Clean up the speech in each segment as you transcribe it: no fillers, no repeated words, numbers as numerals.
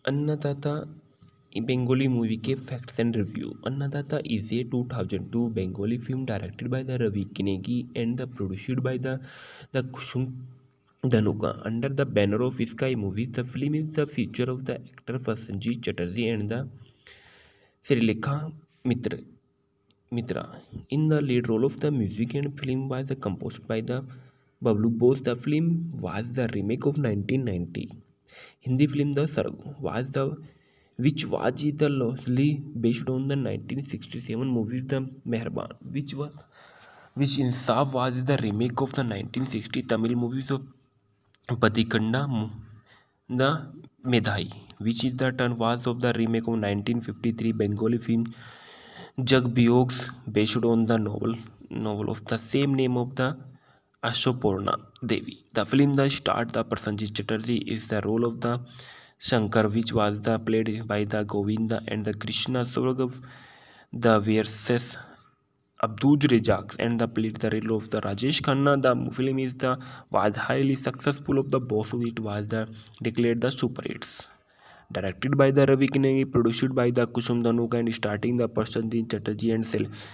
अन्नदाता Bengali movie के facts and review. Annadatta is a 2002 Bengali film directed by the Ravi Kinegi and the produced by the Kushum Dhanuka under the banner of Sky Movies. The film is the feature of the actor Prasenjit Chatterjee and the Srilekha Mitra in the lead role of the music and film was composed by the Bablu Bose. The film was the remake of 1990 Hindi film The Sargu was the which was the loosely based on the 1967 movies The Meherban, which Insaf was the remake of the 1960 Tamil movies of Padikanda the Medhai, which is the turn was of the remake of 1953 Bengali film Jug Biogs based on the novel of the same name of the Ashopurna Devi. The film that starred the Prasenjit Chatterjee is the role of the Shankar, which was the played by the Govinda and the Krishna Suragav, the versus Abduj Rejaks and the played the role of the Rajesh Khanna. The film is the was highly successful of the box office. It was the declared the super hits. Directed by the Ravi Kinegi, produced by the Kushum Dhanuka and starting the Prasenjit Chatterjee and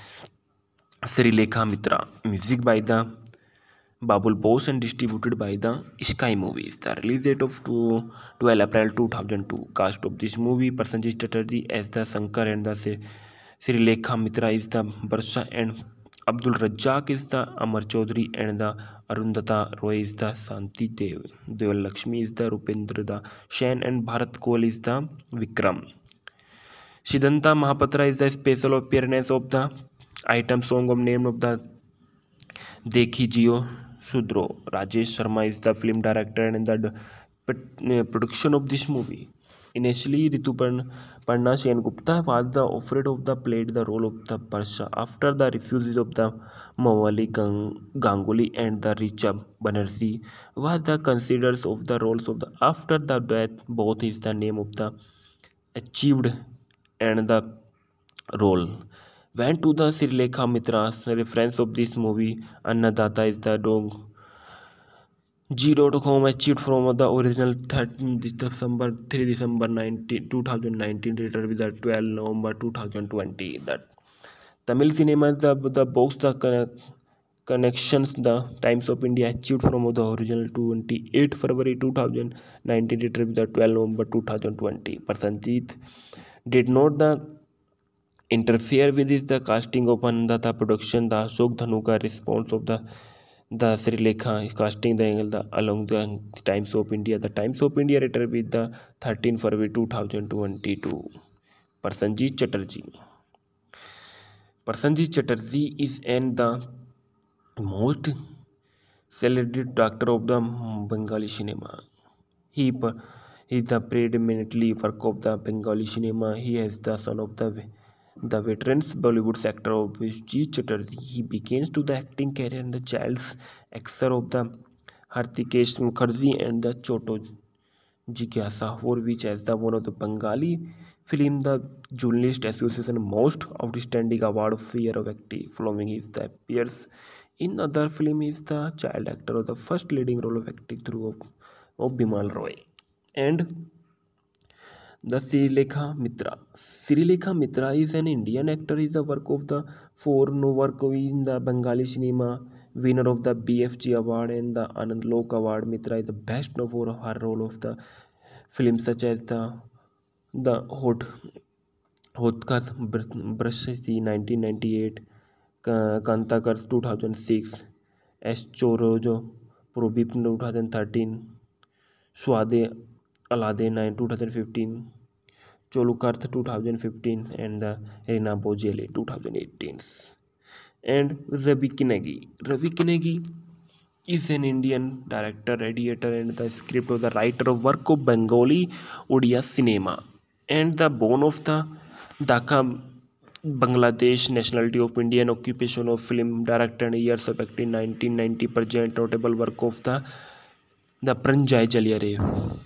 Srilekha Mitra. Music by the Babul Bose and distributed by the Sky Movies. The release date of 12 April 2002. Cast of this movie: Prasenjit Chatterjee as the Shankar and the Srilekha Mitra is the Barsha and Abdul Razzaq is the Amar Chaudhary and the Arundhata Roy is the Santi Dev. Deval Lakshmi is the Rupendra the Shen and Bharat Kohl is the Vikram. Siddhanta Mahapatra is the special appearance of the item song of name of the Dekhi Jio Sudro. Rajesh Sharma is the film director and the production of this movie. Initially, Ritu Sen Gupta was the offered of the played the role of the Parsha after the refusal of the Mawali Ganguly and the Richa Banerjee was the considered of the roles of the after the death both is the name of the achieved and the role went to the Srilekha Mitra's reference of this movie. Annadatta is the dog G.com achieved from the original 13 December 3 December 2019 later with the 12 November 2020. That Tamil cinema the box connections the Times of India achieved from the original 28 February 2019 later with the 12 November 2020. Prasenjit did not the interfere with this the casting of Annadatta production. The Ashok Dhanuka response of the Srilekha casting the angle along the Times of India. The Times of India written with the 13 February 2022. Prasenjit Chatterjee. Prasenjit Chatterjee is and the most celebrated actor of the Bengali cinema. He is the predominantly work of the Bengali cinema. He is the son of the veterans Bollywood actor of G. Chatterjee. He begins to the acting career in the child's actor of the Hartikesh Mukherjee and the Choto Jigyasa, for which as the one of the Bengali film the Journalist Association most outstanding award of year of acting. Following his the appears in other film is the child actor of the first leading role of acting through of Bimal Roy and the Srilekha Mitra. Srilekha Mitra is an Indian actor. Is the work of the four no work in the Bengali cinema. Winner of the BFG award and the Anand Lok award. Mitra is the best known for her role of the films such as the Hotkas Brashasi 1998, Kantakars 2006, S Chorojo Probip 2013, Swade Alade 2015, Cholukarth 2015, and the Rina Bojeli 2018. And Ravi Kinegi. Ravi Kinegi is an Indian director, editor, and the script of the writer of work of Bengali Odia cinema, and the bone of the Dhaka, Bangladesh nationality of Indian occupation of film director and years of acting 1990 present notable work of the Pranjai Jaliyare.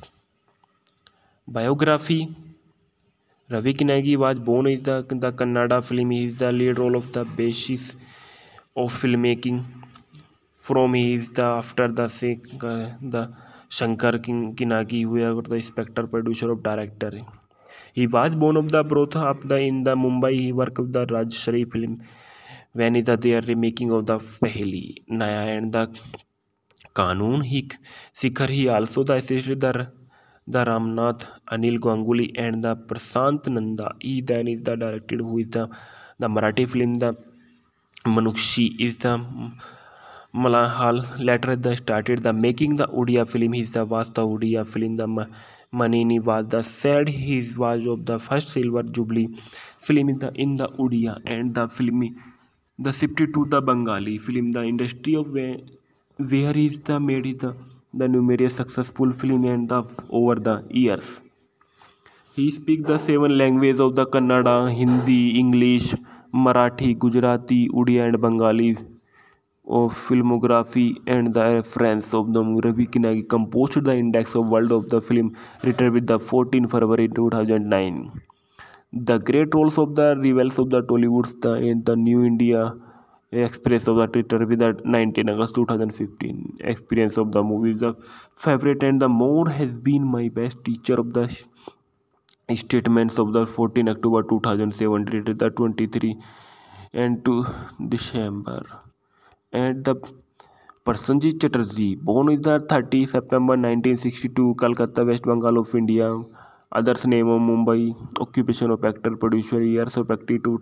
Biography. Ravi Kinagi was born in the Kannada film. He is the lead role of the basis of filmmaking. From he is the after the Shankar Kinagi, who was the inspector producer of director. He was born of the birth of the in the Mumbai. He worked with the Rajshri film when is they are remaking of the Pehli Naya and the Kanun Sikhar. He also the assisted the Ramnath Anil Ganguly and the Prasant Nanda. He then is the directed who is the Marathi film the Manukshi is the Malahal later the started the making the Odia film. His the was the Odia film the Manini was the said his was of the first silver jubilee film in the Odia and the film the shifted to the Bengali film the industry of where is the made is the numerous successful film and the over the years. He speaks the seven languages of the Kannada, Hindi, English, Marathi, Gujarati, Odia and Bengali of filmography and the reference of the Ravi Kinagi composed the index of world of the film written with the 14 February 2009. The great roles of the rivals of the Tollywoods in the New India Express of the Twitter with the 19 August 2015 experience of the movie is the favorite and the more has been my best teacher of the statements of the 14 October 2007 to the 23 and 2 December and the Prasenjit Chatterjee, born is the 30 September 1962, Calcutta, West Bengal of India. Others name of Mumbai, occupation of actor, producer, years of active to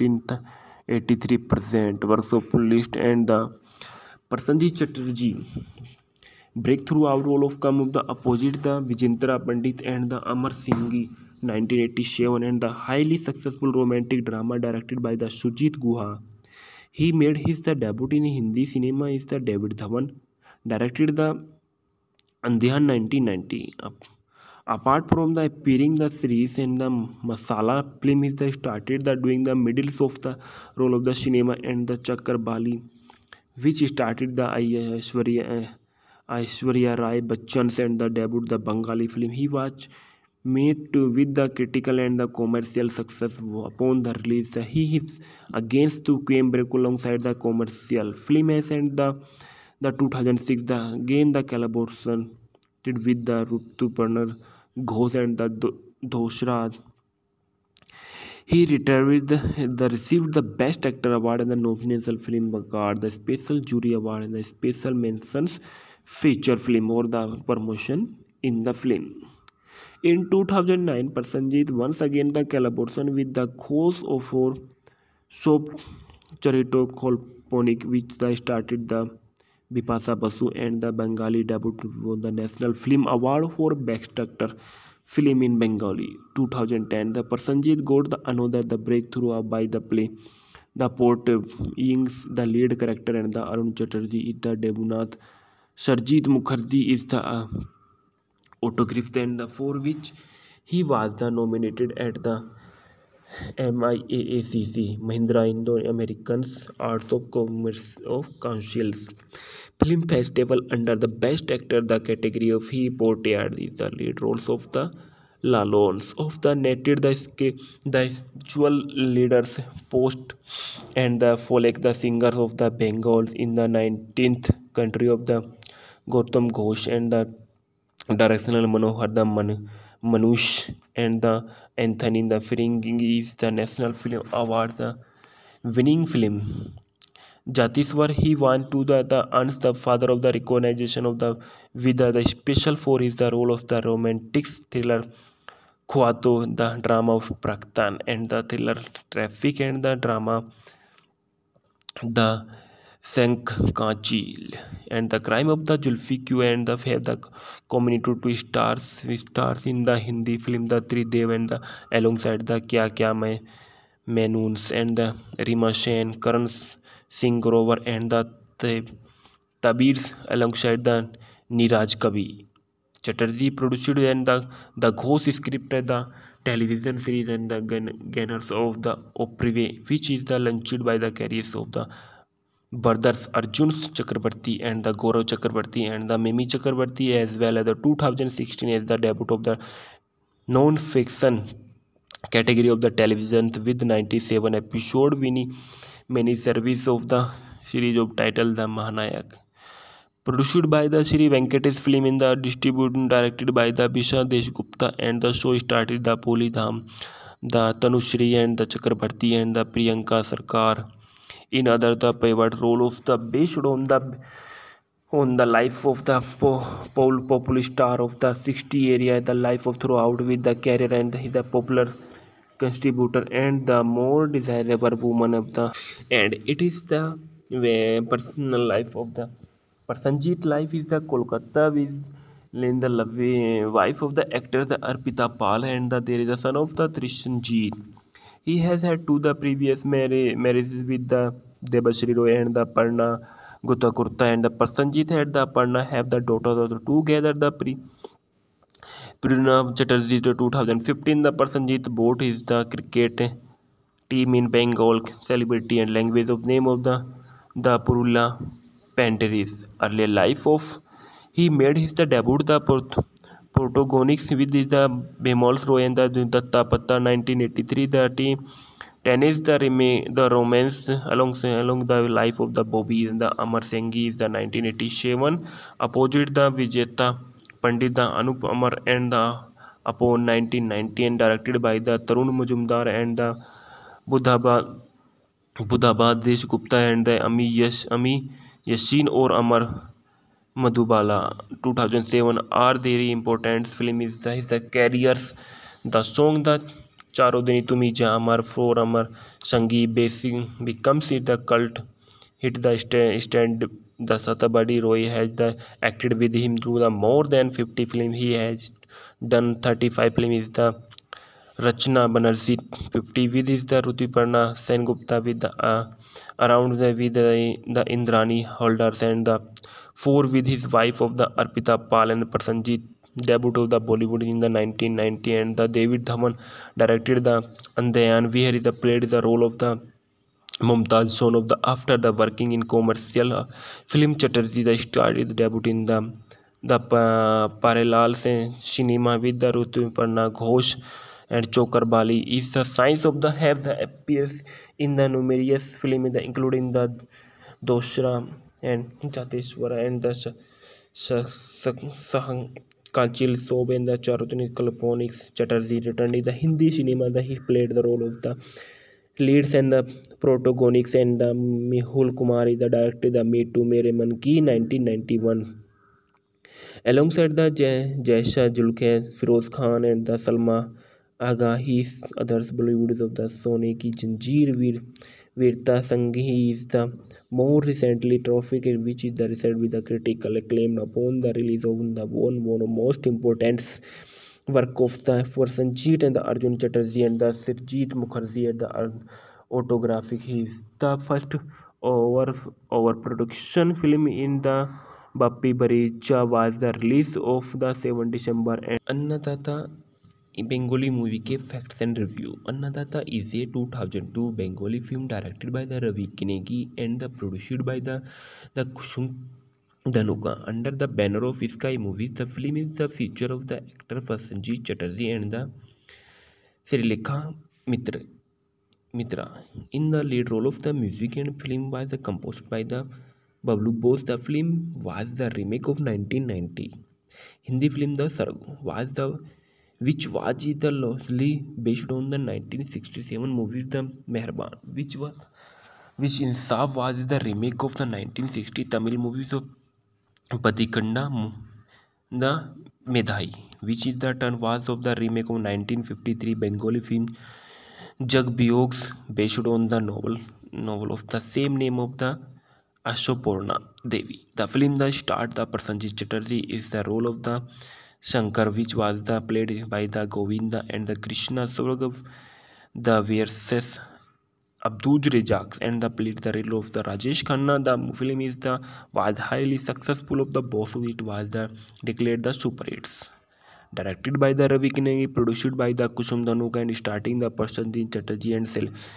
1983 present, works of list and the Prasenjit Chatterjee. Breakthrough out role of come of the opposite the Vijendra Pandit and the Amar Singhi 1987 and the highly successful romantic drama directed by the Sujit Guha. He made his debut in Hindi cinema is the David Dhawan, directed the Andhiyan 1990. Apart from the appearing the series and the Masala film, he started the doing the middles of the role of the cinema and the Chakar Bali, which started the Aishwarya Rai Bachchan and the debut the Bengali film. He was made with the critical and the commercial success upon the release. He is against to came break alongside the commercial film as and the 2006 the gain the collaboration with the Rutuparnar Ghosh and the Doshra. He retired the received the Best Actor Award and the National Film Award, the Special Jury Award and the Special Mentions Feature Film or the promotion in the film. In 2009, Prasenjit once again the collaboration with the Ghosh for soap Charito Kolponik, which they started the Bipasa Basu and the Bengali debut won the National Film Award for Best Actor Film in Bengali. 2010, the Prasenjit got the another the breakthrough by the play The Port Ings, the lead character and the Arun Chatterjee is the Debunath. Sarjeet Mukherjee is the autograph and for which he was the nominated at the MIAACC Mahindra Indo-Americans Arts of Commerce of Councils Film Festival under the Best Actor the category of he portrayed the lead roles of the Lalons of the netted the actual leaders post and the Folek the singers of the Bengals in the 19th country of the Gautam Ghosh and the directional Manohar the Manush and the Anthony the Ferengi is the National Film Award the winning film. Jatiswar he won to the earns the father of the recognition of the Vida the special for his the role of the romantic thriller Khwato the drama of Praktan and the thriller Traffic and the drama the Sankachi and the crime of the Julfi Q and the have the community to stars in the Hindi film the Three Dev and the alongside the Kya Mai Menoons and the Rima Sen, Karan Singh Grover and the Tabirs alongside the Niraj Kabi. Chatterjee produced and the Ghosh scripted the television series and the gainers of the Oprive, which is the launched by the carriers of the brothers Arjun Chakrabarti and the Gaurav Chakrabarti and the Mimi Chakrabarti as well as the 2016 as the debut of the non-fiction category of the television with 97 episode winning many service of the series of title The Mahanayak. Produced by the Sri Venkatesh Film in the distributed directed by the Bisha Deshgupta, and the show started the Poli Dham, the Tanushri and the Chakrabarti and the Priyanka Sarkar in other the pivot role of the based on the life of the popular star of the 60 area, the life of throughout with the career and the popular contributor and the more desirable woman of the, and it is the personal life of the Prasenjit life is the Kolkata with in the wife of the actor the Arpita Pal, and there is a son of the Trishanjit. He has had two the previous marriages with the Debashri Roy and the Parna Gutta Kurta, and the Prasenjit had the Parna have the daughter of the together the Pranav Chatterjee to 2015 the Prasenjit bought his the cricket team in Bengal celebrity and language of name of the Purula Panteris. Earlier life of he made his the debut the protagonists with the Bemols Roy and the Datta 1983 the team tennis the romance along the life of the Bobby and the Amar Singhi is the 1987 opposite the Vijeta Pandit the Anup Amar and the upon 1990 and directed by the Tarun Majumdar and the Buddhabad Buddhabad Desh Gupta and the Ami Yashin or Amar Madhubala 2007 are very important film is his careers. The song the Charo Dini Tumi Ja Amar for Amar Sangi basic becomes it the cult hit the stand the Satabadi Roy has the acted with him through the more than 50 films. He has done 35 films is the Rachna Banerjee 50 with is the Rutiparna Sengupta with the around the Indrani holders and the four with his wife of the Arpita Pal and Prasenjit debut of the Bollywood in the 1990, and the David Dhaman directed the Andayan where he played the role of the Mumtaz son of the after the working in commercial film Chatterjee the started debut in the parallel cinema with the Rituparna Ghosh and Chokar Bali is the science of the have the appears in the numerous film in the including the Doshra and Jateshwara and the Sahang Kachil Sob and the Charutini Kalponics Chatterjee returned in the Hindi cinema that he played the role of the leads and the protagonists, and the Mehul Kumar is the director the Me Too Mere Man Ki 1991 alongside the Jaisha Julke, Firoz Khan and the Salma Agha. His others Bollywoods of the Sone Ki Janjeer Virta Sanghi is the more recently Traffic, which is the result with the critical acclaim upon the release of the one of most important work of the Sanjeet and the Arjun Chatterjee and the Sirjeet Mukherjee at the autographic. He is the first over production film in the Bappi Baricha was the release of the 7 December, and Annadatta Bengali movie के facts and review. Annadatta is a 2002 Bengali film directed by the Ravi Kinegi and the produced by the Kushum Dhanuka under the banner of Sky Movies. The film is the feature of the actor Prasenjit Chatterjee and the Srilekha Mitra in the lead role of the music, and film was composed by the Bablu Bose. The film was the remake of 1990 Hindi film The Sarg was the which was the loosely based on the 1967 movies The Meherban, which Insaf was the remake of the 1960 Tamil movies of Padikanda the Medhai, which is the turn was of the remake of 1953 Bengali film Jug Biogs based on the novel of the same name of the Ashoporna Devi. The film that starred the Prasenjit Chatterjee is the role of the Shankar, which was the played by the Govinda and the Krishna Sorgav, the versus Abdul Rezac and the played the role of the Rajesh Khanna. The film is the was highly successful of the box. It was the declared the super hits. Directed by the Ravi Kinegi, produced by the Kusum Dhanuka and starting the Prasenjit Chatterjee and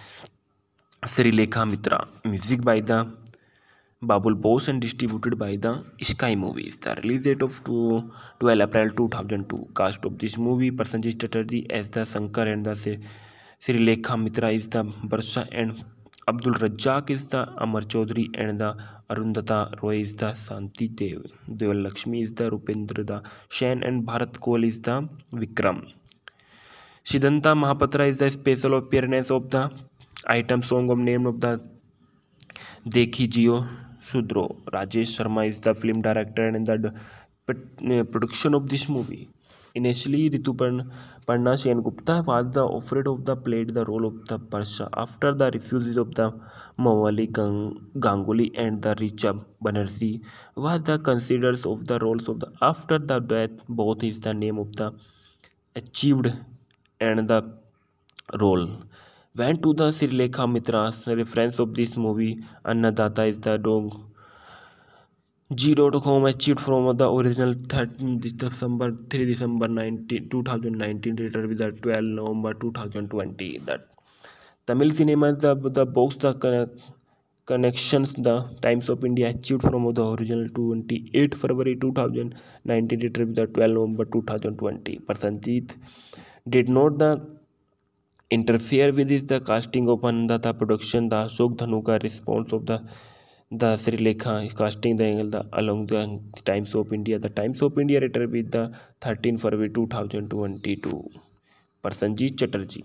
Srilekha Mitra. Music by the Babul Bose and distributed by the Sky Movies. The release date of 12 April 2002. Cast of this movie: Prasenjit Chatterjee as the Shankar and the Srilekha Mitra is the Barsha and Abdul Razzaq is the Amar Chaudhary, and the Arundhata Roy is the Santi Dev. Deval Lakshmi is the Rupendra the Shen, and Bharat Kohl is the Vikram. Siddhanta Mahapatra is the special appearance of the item song of name of the Dekhi Jio Sudro. Rajesh Sharma is the film director and the production of this movie. Initially, Rituparna Sen-Gupta was the offered of the played the role of the Parsha after the refuses of the Mawali Ganguly and the Richa Banerjee was the considered of the roles of the after the death both is the name of the achieved and the role went to the Sri Lekha Mitra's reference of this movie. Annadata is the dog G.com achieved from the original 13 December 3 December 2019 later with the 12 November 2020. That Tamil cinema the box the connections the Times of India achieved from the original 28 February 2019 later with the 12 November 2020. Prasenjit did not the interfere with this the casting of the production. The Ashok Dhanuka response of the Sri Lekha casting the angle the along the Times of India. The Times of India later with the 13 February 2022. Prasenjit Chatterjee.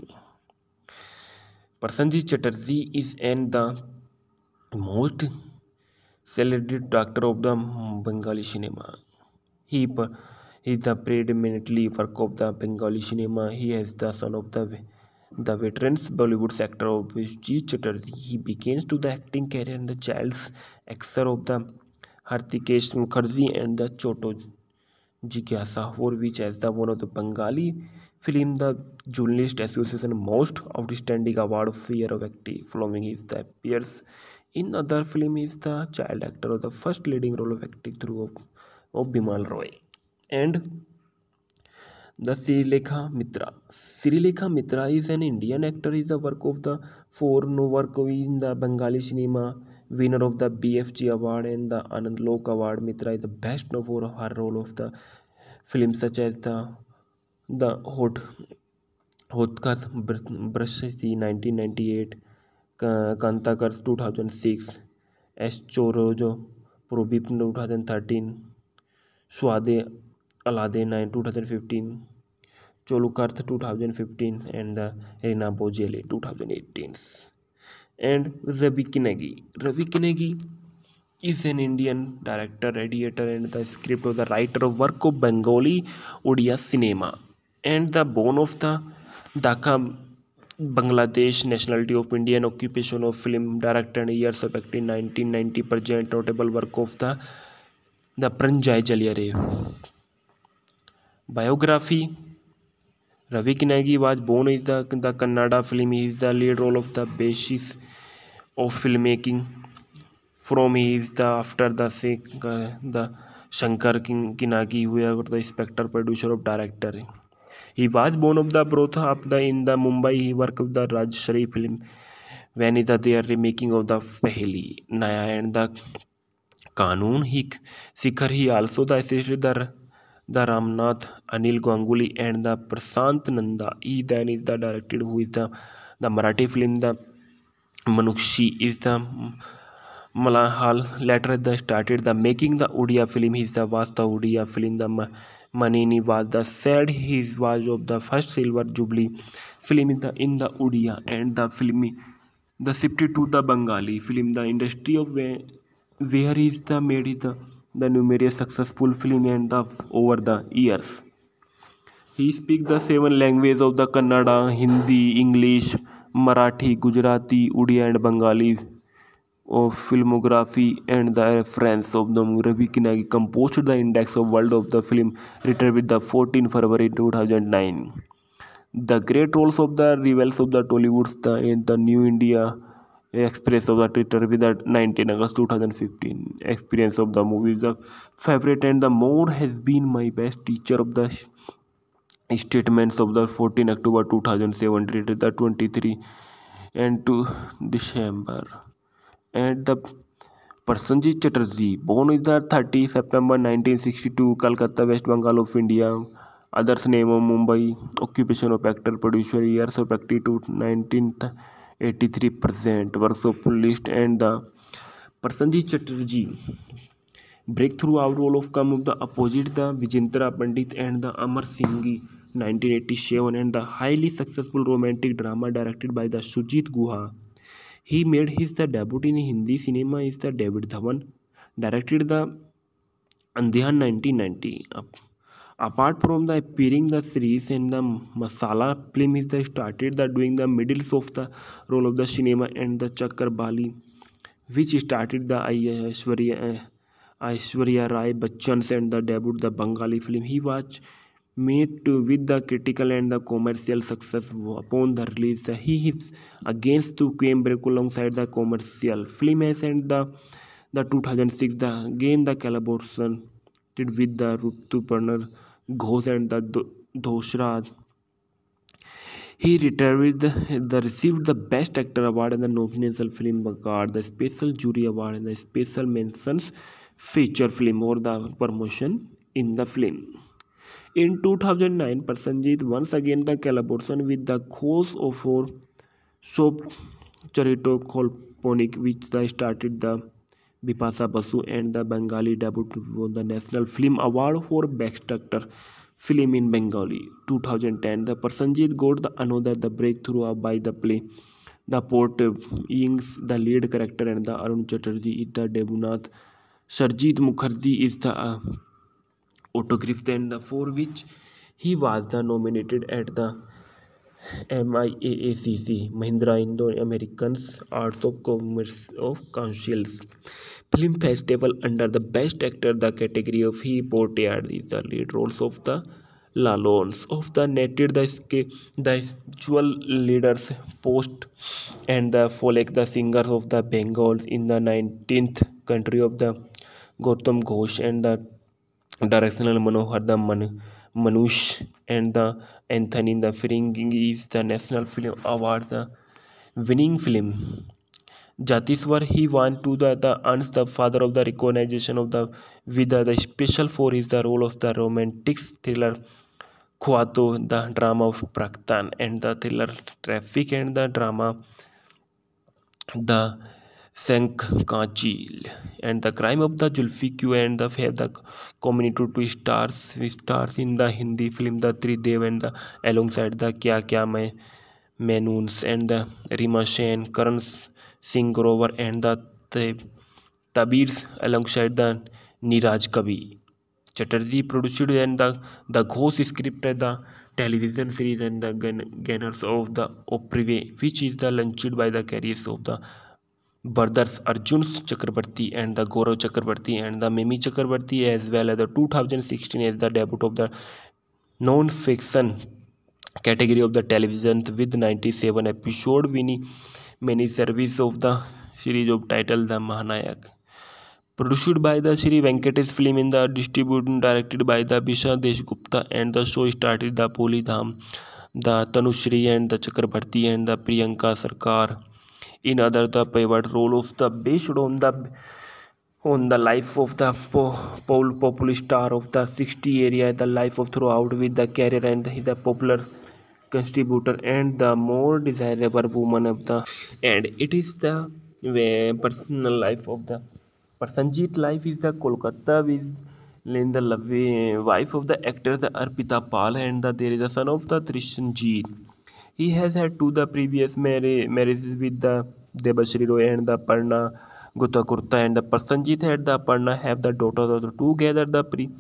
Prasenjit Chatterjee is an the most celebrated actor of the Bengali cinema. He is the predominantly work of the Bengali cinema. He is the son of the veterans Bollywood actor of G. Chatterjee. He begins to the acting career in the child's actor of the Hartikesh Mukherjee and the Choto Jigyasa, for which as the one of the Bengali film the Journalist Association most outstanding award of year of acting. Following his the appears in other film is the child actor of the first leading role of acting through of Bimal Roy and the Sri Lekha Mitra. Sri Lekha Mitra is an Indian actor. Is the work of the four no work in the Bengali cinema. Winner of the BFG award and the Anand Lok award. Mitra is the best known for her role of the films such as the Hotkar Brashasi 1998, Kantakars 2006, S Chorojo Probip 2013, Swade Alade 2015, Cholukarth 2015, and the Rina Bojele 2018. And Ravi Kinegi. Ravi Kinegi is an Indian director, editor, and the script of the writer of work of Bengali Odia cinema, and the born of the Dhaka, Bangladesh, nationality of Indian, occupation of film director, and years of acting 1990. Present notable work of the Pranjay Jaliyare. Biography. Ravi Kinagi was born in the Kannada film. He is the lead role of the basis of filmmaking. From he is the after the Shankar Kinagi, who was the inspector producer of director. He was born of the both of the in the Mumbai. He worked with the Rajshari film when is they are remaking of the Pehli Naya and the Kanun Sikhar. He also the assisted the Ramnath Anil Ganguly and the Prasant Nanda. He then is the directed who is the Marathi film the Manukshi is the Malahal. Later they started the making the Odia film. He was the Odia film the Manini was the said he was of the first silver jubilee film in the Odia and the film the shifted to the Bengali film the industry of where he is the made it the numerous successful film and the over the years. He speaks the seven languages of the Kannada, Hindi, English, Marathi, Gujarati, Odia and Bengali. Of filmography and the reference of the Ravi Kinagi composed the index of world of the film written with the 14 February 2009. The great roles of the rivals of the Tollywood in the New India Express of the Twitter with the 19 August 2015. Experience of the movie is the favorite and the more has been my best teacher of the statements of the 14 October 2007 rated the 23 and 2 December. And the Prasenjit Chatterjee, born on the 30 September 1962, Calcutta, West Bengal of India. Others name of Mumbai. Occupation of actor, producer, years of acting to 83% works of list, and the Prasenjit Chatterjee breakthrough out role of come of the opposite the Vijendra Pandit and the Amar Singhi 1987, and the highly successful romantic drama directed by the Sujit Guha. He made his debut in Hindi cinema is the David Dhawan directed the Andhiyan 1990. Apart from the appearing the series and the Masala film is the started the doing the middles of the role of the cinema and the Chakar Bali, which started the Aishwarya Rai Bachchan's and the debut the Bengali film. He was met with the critical and the commercial success upon the release. He is against to came break alongside the commercial film as and the 2006 the again the collaboration with the Rituparna Ghosh and the Doshra. He received the Best Actor award and the National Film Award, the Special Jury Award, and the Special Mentions Feature Film or the promotion in the film. In 2009, Prasenjit once again the collaboration with the Ghosh of our soap Charito Kolponik, which they started the Bipasa Basu and the Bengali debut won the National Film Award for Best Actor film in Bengali. 2010, the Prasenjit got the another the breakthrough by the play. The Port Yings, the lead character, and the Arun Chatterjee is the Debunath. Sarjeet Mukherjee is the autograph, and for which he was the nominated at the MIAACC Mahindra Indo-Americans Arts of Commerce of Councils Film Festival under the Best Actor. The category of he portrayed is the lead roles of the Lalons of the Native, the actual leaders post, and the Folek, the singers of the Bengals in the 19th country of the Gautam Ghosh, and the directional Manohar the Manush, and the Anthony the Ferengi is the National Film Award the winning film. Jatiswar he won to the earns the father of the recognition of the Vida the special for his the role of the romantic thriller Khwato, the drama of Praktan, and the thriller Traffic, and the drama the Sankachi, and the crime of the Julfi Q, and the have the community to stars in the Hindi film the Three Dev, and the alongside the Kya Main Noons, and the Rima Sen, Karan Singh Grover, and the Tabirs alongside the Niraj Kavi. Chatterjee produced and the Ghost scripted the television series and the Gunners of the Oprive, which is the launched by the careers of the brothers Arjun Chakrabarti and the Gaurav Chakrabarti and the Mimi Chakrabarti, as well as the 2016 as the debut of the non-fiction category of the television with 97 episode winning many service of the series of title the Mahanayak. Produced by the Sri Venkatesh Film in the distributed and directed by the Bisha Deshgupta, and the show started the Poli Dham, the Tanushri and the Chakrabarti and the Priyanka Sarkar in other the pivot role of the based on the life of the popular star of the 60 area, the life of throughout with the career and the popular contributor and the more desirable woman of the, and it is the personal life of the Prasenjit life is the Kolkata with in the wife of the actor the Arpita Pal, and there is a son of the Trishanjit. He has had two the previous marriages with the Debashri Roy and the Parna Gutta Kurta, and the Prasenjit had the Parna have the daughters of the together the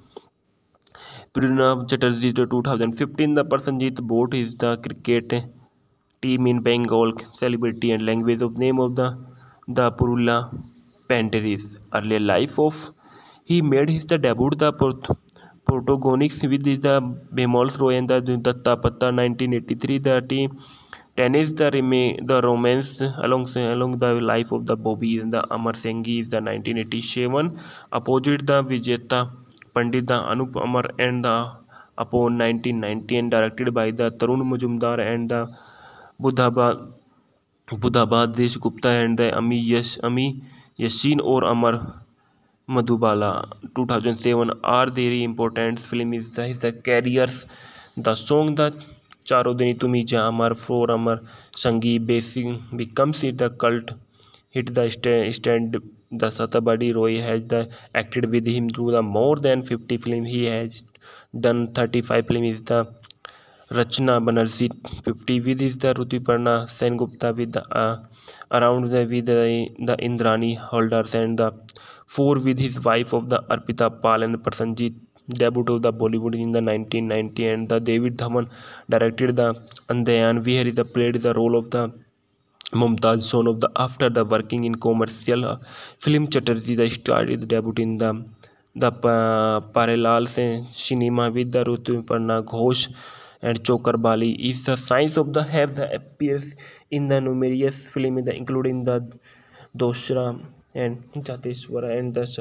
Pranav Chatterjee to 2015 the Prasenjit bought is the cricket team in Bengal celebrity and language of name of the Purula Panteris. Earlier life of he made his the debut the protagonists with the Bemol Roy and the Datta Patta 1983 the team tennis the romance along the life of the Bobby and the Amar Senghi is the 1987 opposite the Vijeta Pandit the Anup Amar and the upon 1990 and directed by the Tarun Majumdar and the Buddhabad Desh Gupta and the Ami Yashin or Amar Madhubala 2007 are very important film is the careers. The song the Charo Dini Tumi Ja Amar, For Amar, Sangi Basic becomes it the cult hit the stand. The Satabadi Roy has the acted with him through the more than 50 films. He has done 35 films. Is the Rachna Banerjee 50 with is the Rutiparna Sengupta with the around the with the Indrani holders and the four with his wife of the Arpita Pal and Prasenjit debut of the Bollywood in the 1990 and the David Dhaman directed the Andayan where he played the role of the Mumtaz son of the after the working in commercial film Chatterjee the started debut in the parallel cinema with the Rutuparna Ghosh and Chokar Bali is the science of the have the appears in the numerous film including the Doshra and Jateshwara and the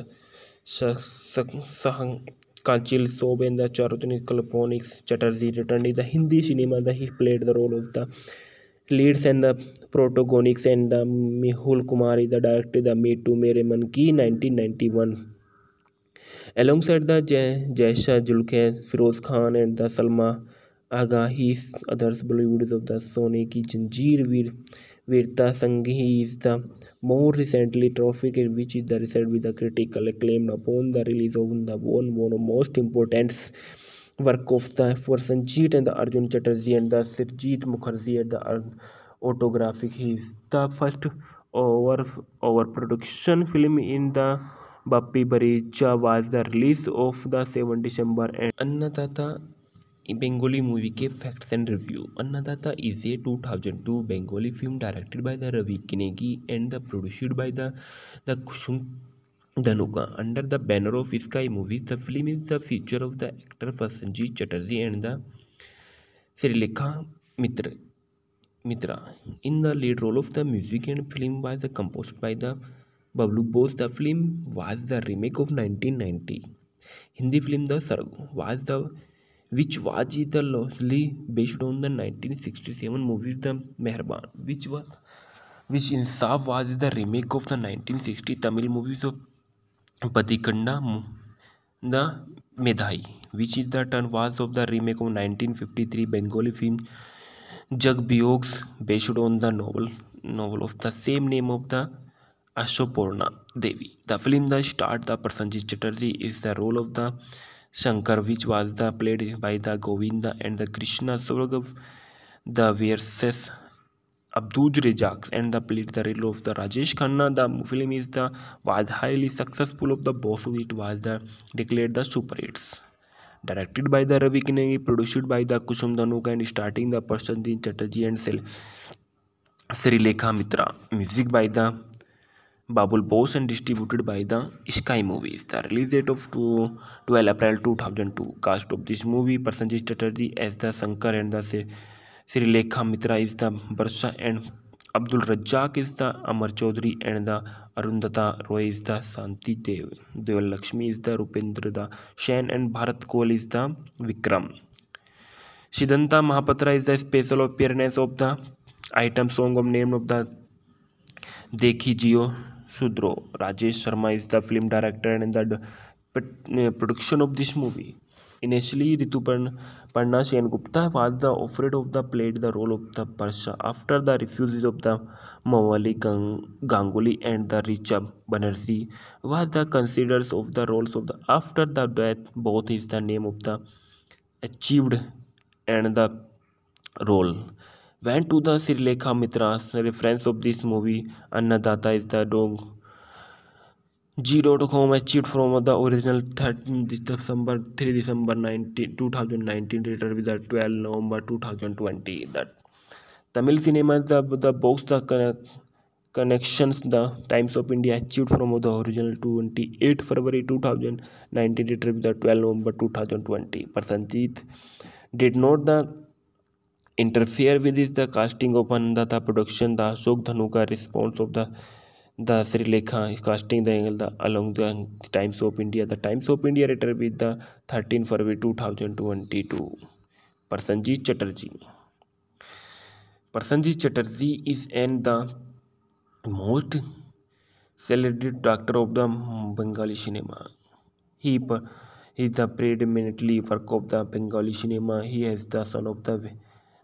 Sahang Kachil Sob and the Charutini Kalponics Chatterjee returned in the Hindi cinema that he played the role of the leads and the protagonists and the Mehul Kumari the director the Me Too Mere Man Ki 1991 alongside the Jaisha Julke, Firoz Khan and the Salma Agha, his others Bollywoods of the Sone Ki Janjeer Virta Sanghi is the more recently Trophic which is the result with the critical acclaim upon the release of the one of most important work of the Prasenjit and the Arjun Chatterjee and the Sirjit Mukherjee and the autographic. He is the first over overproduction film in the Bappi Baricha was the release of the 7 December and Annadata Bengali movie के facts and review. Annadata is a 2002 Bengali film directed by the Ravi Kinegi and the produced by the Kushum Dhanuka under the banner of Sky Movies. The film is the feature of the actor Prasenjit Chatterjee and the Srilekha Mitra in the lead role of the music and film was composed by the Bablu Bose. The film was the remake of 1990 Hindi film The Sarg was the which was the loosely based on the 1967 movies The Meherban which Insaf was the remake of the 1960 Tamil movies of Padikanda the Medhai which is the turn was of the remake of 1953 Bengali film Jug Biogs based on the novel of the same name of the Ashoporna Devi. The film that starred the Prasenjit Chatterjee is the role of the Shankar which was the played by the Govinda and the Krishna Sorgav the versus Abdul Rezac and the played the role of the Rajesh Khanna. The film is the was highly successful of the boss it was the declared the super hits. Directed by the Ravi Kinegi, produced by the Kusum Dhanuka and starting the Prasenjit Chatterjee and Srilekha Mitra. Music by the Babul Bose and distributed by the Sky Movies. The release date of 12 April 2002. Cast of this movie: Prasenjit Chatterjee as the Shankar and the Srilekha Mitra is the Barsha and Abdul Razzaq is the Amar Chaudhary and the Arundhata Roy is the Santi Dev. Deval Lakshmi is the Rupendra the Shen and Bharat Kohl is the Vikram. Siddhanta Mahapatra is the special appearance of the item song of name of the Dekhi Jio Sudro. Rajesh Sharma is the film director and the production of this movie. Initially, Ritu Parna Gupta was the offered of the played the role of the Parsha after the refusal of the Mawali Ganguly and the Richa Banerjee was the considers of the roles of the after the death both is the name of the achieved and the role went to the Srilekha Mitra's reference of this movie. Annadata is the dog G.com achieved from the original 13 December 3 December 2019 later with the 12 November 2020. That Tamil cinema the box connections the Times of India achieved from the original 28 February 2019 later with the 12 November 2020. Prasenjit did not the interfere with this, the casting of Annadata production. The Ashok Dhanuka response of the Sri Lekha casting the angle along the Times of India. The Times of India writer with the 13 February 2022. Prasenjit Chatterjee. Prasenjit Chatterjee is the most celebrated actor of the Bengali cinema. He is the predominantly work of the Bengali cinema. He is the son of the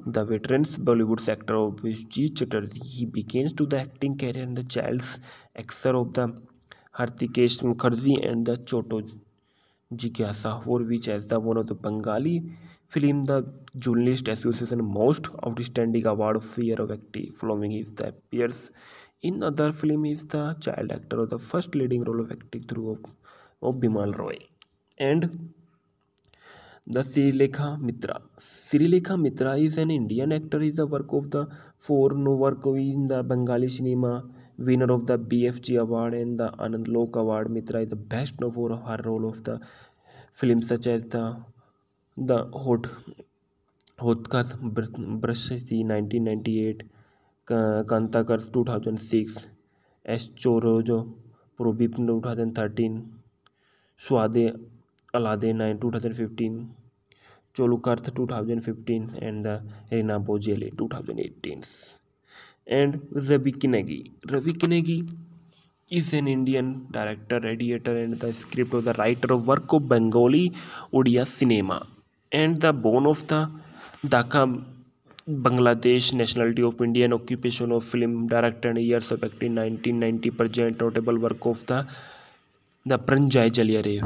The veteran Bollywood actor of Vijay Chatterjee, he begins to the acting career in the child's actor of the Hartikesh Mukherjee and the Choto Jigyasa, for which as the one of the Bengali film, the Journalist Association most outstanding award of fear of acting. Following his the appears in other film is the child actor of the first leading role of acting through of Bimal Roy. And the Srilekha Mitra. Srilekha Mitra is an Indian actor. Is a work of the four no work in the Bengali cinema, winner of the BFG award and the Anand Lok award. Mitra is the best known for her role of the films such as the Hotkat Brashasi 1998, Kantakar 2006, S Chorojo Probip 2013, Swade Alade 2015, Cholukarth 2015, and the Rina Bojele 2018. And Ravi Kinegi. Ravi Kinegi is an Indian director, editor, and the script of the writer of work of Bengali Odia cinema, and the bone of the Dhaka, Bangladesh nationality of Indian occupation of film director and years of acting 1990 present notable work of the Pranjai Jaliyare.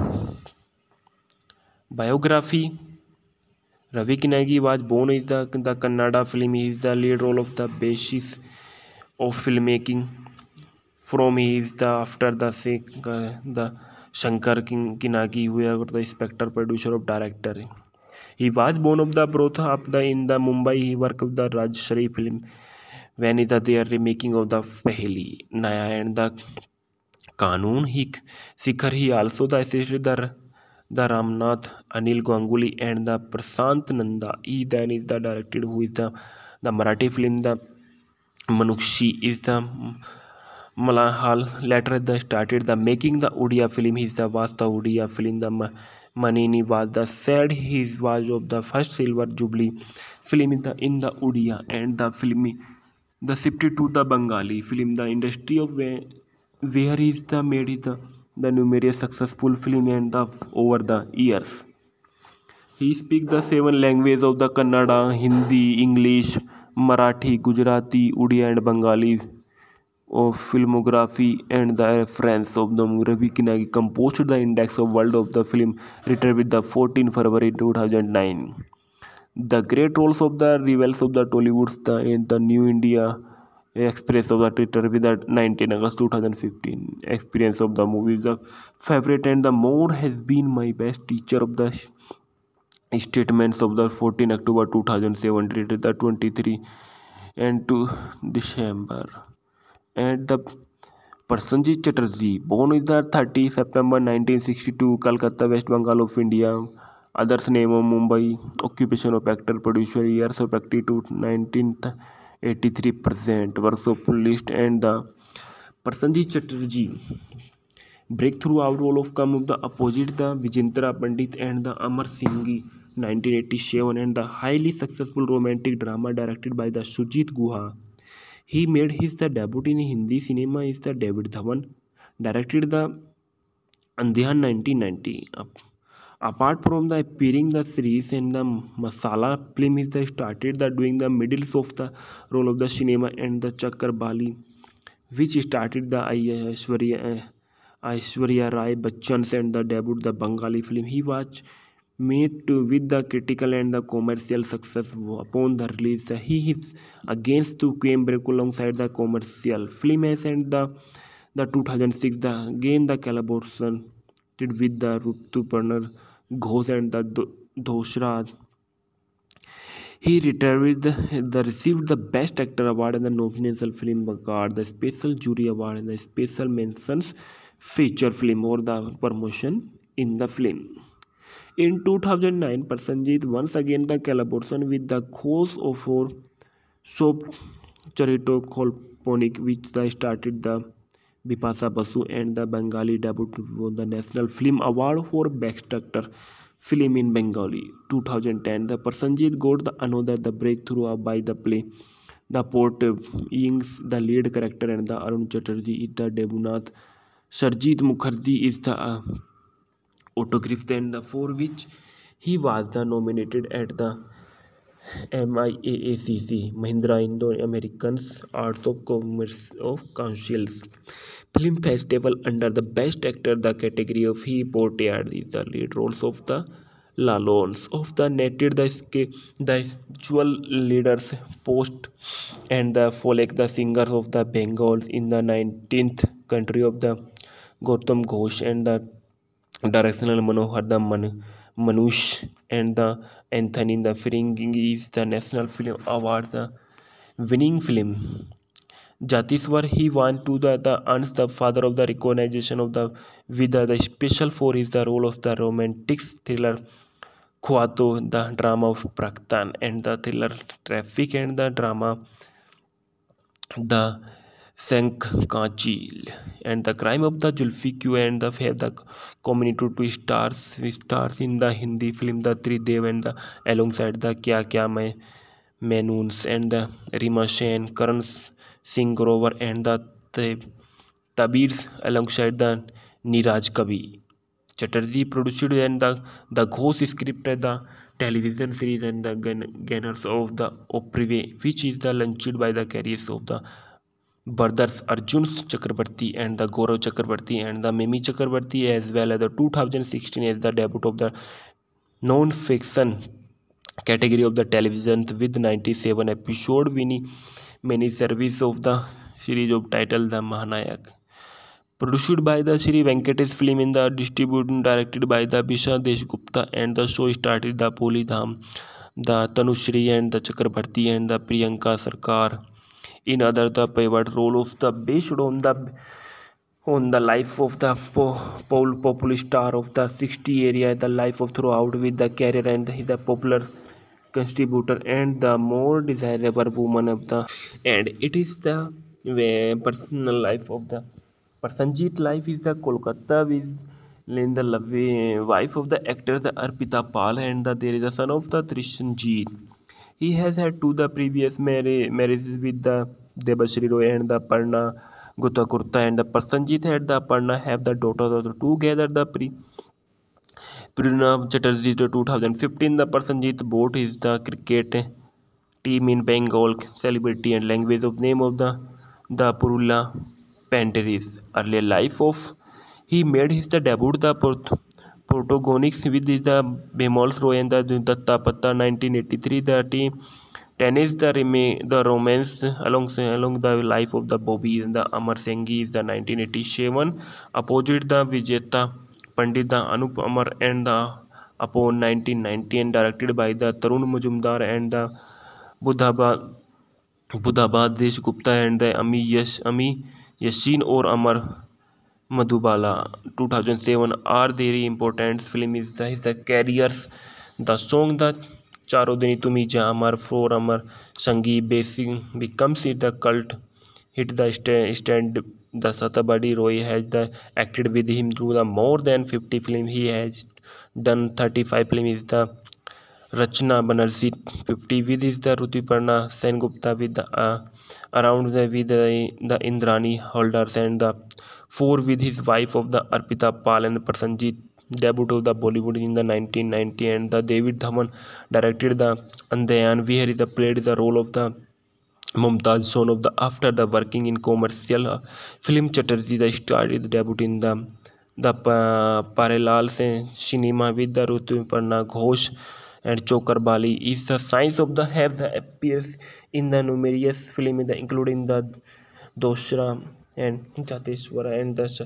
Biography. Ravi Kinagi was born in the Kannada film. He is the lead role of the basis of filmmaking. From he is the after the Shankar Kinagi, who was the inspector producer of director. He was born of the brought up the in the Mumbai. He worked with the Rajshari film when is they are remaking of the Pehli Naya and the Kanun Sikhar. He also the assisted the Ramnath Anil Ganguly and the Prasant Nanda. He then is the directed who is the Marathi film the Manukshi is the Malahal later the started the making the Odia film. He was the Odia film the Manini was the said he was of the first silver jubilee film in the Odia and the film the shifted to the Bengali film the industry of where is the made is the numerous successful film and the over the years. He speaks the seven languages of the Kannada, Hindi, English, Marathi, Gujarati, Odia and Bengali of filmography and the reference of the Ravi Kinagi composed the index of world of the film written with the 14 February 2009. The great roles of the rivals of the Tollywoods in the New India Express of the Twitter with the 19 August 2015 experience of the movie is the favorite and the more has been my best teacher of the statements of the 14 October 2007 to the 23 and 2 December. And the Prasenjit Chatterjee, born is the 30 September 1962, Calcutta, West Bengal of India. Others name of Mumbai, occupation of actor, producer, years of acting to 1983 present, works of list and the Prasenjit Chatterjee. Breakthrough out role of come of the opposite the Vijendra Pandit and the Amar Singhi 1987 and the highly successful romantic drama directed by the Sujit Guha. He made his debut in Hindi cinema is the David Dhawan directed the Andhiyan 1990. Apart from the appearing the series and the Masala film is the started the doing the middles of the role of the cinema and the Chakar Bali which started the Aishwarya Rai Bachchan and the debut the Bengali film. He was made with the critical and the commercial success upon the release. He is against to Cambridge alongside the commercial film as and the 2006 the again the collaboration with the Rutuparnar Ghosh and the Doshra. He retired received the Best Actor Award and the National Film Award, the Special Jury Award, and the Special Mentions Feature Film or the promotion in the film. In 2009, Prasenjit once again the collaboration with the Ghosh of for soap Charito Kolponik, which they started the Bipasa Basu and the Bengali debut won the National Film Award for Best Actor Film in Bengali 2010. The Prasenjit got the another the breakthrough by the play The Port Yings, the lead character, and the Arun Chatterjee is the Debunath. Sarjeet Mukherjee is the autograph and the for which he was the nominated at the MIAACC, Mahindra Indo-Americans Arts of Commerce of Councils Film Festival under the Best Actor, the category of he portrayed the lead roles of the Lalons of the native, the spiritual leaders post and the folk, the singers of the Bengals in the 19th country of the Gautam Ghosh and the directional Manohar the Manush and the Anthony the Ferengi is the National Film Award the winning film. Jatiswar he won to the earns the father of the recognition of the Vida the special for his the role of the romantic thriller Khwato the drama of Praktan and the thriller Traffic and the drama the Sankachi and the crime of the Julfiqu and the have the community to stars in the Hindi film the Tridev and the alongside the Kya Menoons and the Rima Sen, Karan Singh Grover and the Tabirs alongside the Niraj Kavi. Chatterjee produced and the Ghost scripted the television series and the Gunners of the Oprive, which is the launched by the carriers of the brothers Arjun Chakrabarti and the Gaurav Chakrabarti and the Mimi Chakrabarti as well as the 2016 as the debut of the non-fiction category of the television with 97 episode mini service of the series of title The Mahanayak. Produced by the Sri Venkatesh Film in the distributed and directed by the Bisha Deshgupta and the show started the Poli Dham, the Tanushri and the Chakrabarti and the Priyanka Sarkar. In other the pivot role of the based on the life of the popular star of the 60 area, the life of throughout with the career and the popular contributor and the more desirable woman of the and it is the personal life of the Prasenjit life is the Kolkata with in the wife of the actor the Arpita Pal and there is a son of the Trishanjit. He has had two the previous marriages with the Debashri Roy and the Parna Gutta Kurta and the Prasenjit had the Parna have the daughters of the together the Pranav Chatterjee to 2015 the Prasenjit bought is the cricket team in Bengal celebrity and language of name of the Purula Panteris. Earlier life of he made his the debut the protagonists with the Bemol's Roy and the Datta 1983 the team tennis the romance along the life of the Bobby and the Amar Singhi is the 1987 opposite the Vijeta Pandit the Anup Amar and the upon 1990 and directed by the Tarun Majumdar and the Buddhabad Buddhabad Desh Gupta and the Ami Yashin or Amar Madhubala 2007 are very important film is the careers the song the Charo Dini Tumi Ja Amar for Amar Sangi basic becomes it the cult hit the stand the Satabadi Roy has the acted with him through the more than 50 film he has done 35 film is the Rachna Banerjee 50 with is the Rutiparna Sengupta with the around the Indrani holders and the four with his wife of the Arpita Pal and Prasenjit debut of the Bollywood in the 1990 and the David Dhawan directed the Andayan where he played the role of the Mumtaz son of the after the working in commercial film Chatterjee the started the debut in the Parallel cinema with the Rutuparna Ghosh and Chokar Bali is the science of the have the appears in the numerous film in the including the Doshra and Jateshwara and the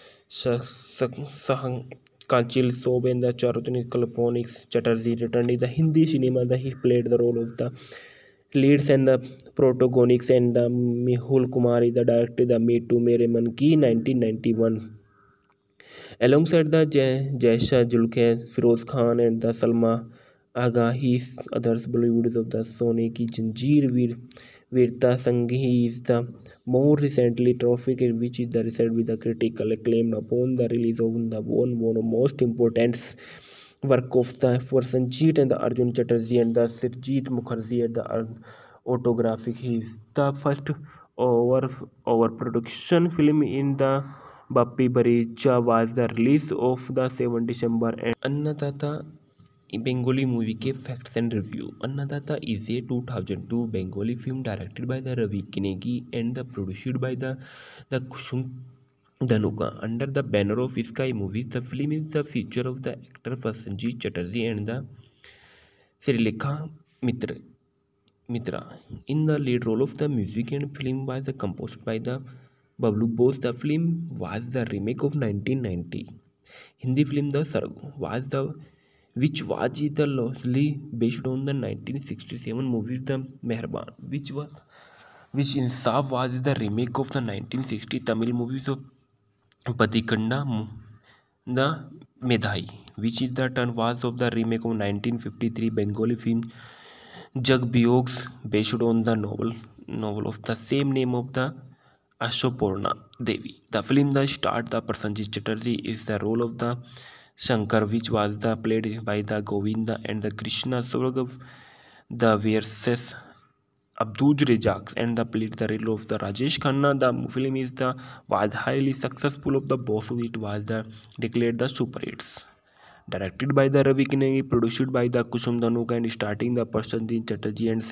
Sahang Kachil Sob and the Charutani Kalponics Chatterjee returned in the Hindi cinema that he played the role of the leads and the protagonists and the Mehul Kumari the director the Meet to Mere Man Ki 1991 alongside the Jaisha Julke, Firoz Khan and the Salma Agha, his others Bollywoods of the Sone Ki Janjeer Virta Sanghi is the more recently Traffic which is the result with the critical acclaim upon the release of the one of most important work of the for Sanjeet and the Arjun Chatterjee and the Sirjeet Mukherjee at the autographic. He is the first over overproduction film in the Bappi Baricha was the release of the 7 December and Annadatta Bengali movie के facts and review. Annadatta is a 2002 Bengali film directed by the Ravi Kinegi and the produced by the Kushum Dhanuka under the banner of Sky Movies. The film is the feature of the actor Prasenjit Chatterjee and the Srilekha Mitra in the lead role of the music and film was composed by the Bablu Bose. The film was the remake of 1990 Hindi film The Sargu was the which was the loosely based on the 1967 movies The Meherban, which Insaf was the remake of the 1960 Tamil movies of Patikanda the Medhai, which is the turn was of the remake of 1953 Bengali film Jug Biogs based on the novel of the same name of the Ashopurna Devi. The film that starred the Prasenjit Chatterjee is the role of the Shankar, which was the played by the Govinda and the Krishna Suragav, the versus Abduj Rejaks and the played the role of the Rajesh Khanna. The film is the was highly successful of the box office. It was the declared the super hits. Directed by the Ravi Kinegi, produced by the Kusum Dhanuka and starting the Prasenjit Chatterjee and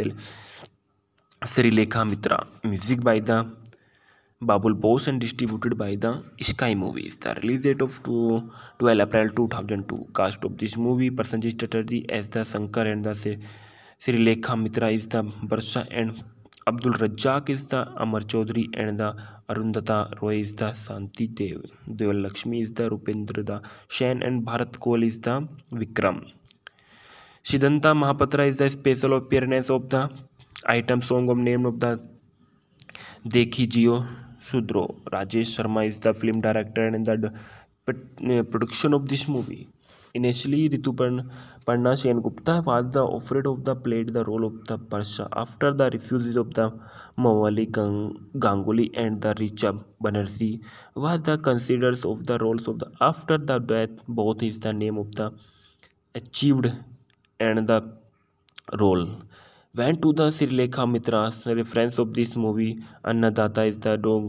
Srilekha Mitra. Music by the Babul Bose and distributed by the Sky Movies. The release date of 12 April 2002. Cast of this movie: Prasenjit Chatterjee as the Shankar and the Srilekha Mitra is the Barsha and Abdul Razzaq is the Amar Chaudhary and the Arundhata Roy is the Santi Dev. Deval Lakshmi is the Rupendra the Shen and Bharat Kohl is the Vikram. Siddhanta Mahapatra is the special appearance of the item song of name of the Dekhi Jio Sudro. Rajesh Sharma is the film director and the production of this movie. Initially, Ritu Parna Sen Gupta was the offered of the played the role of the Parsha after the refusal of the Mawali Ganguly and the Richa Banerjee was the considered of the roles of the after the death both is the name of the achieved and the role went to the Srilekha Mitra's reference of this movie. Annadatta is the dog.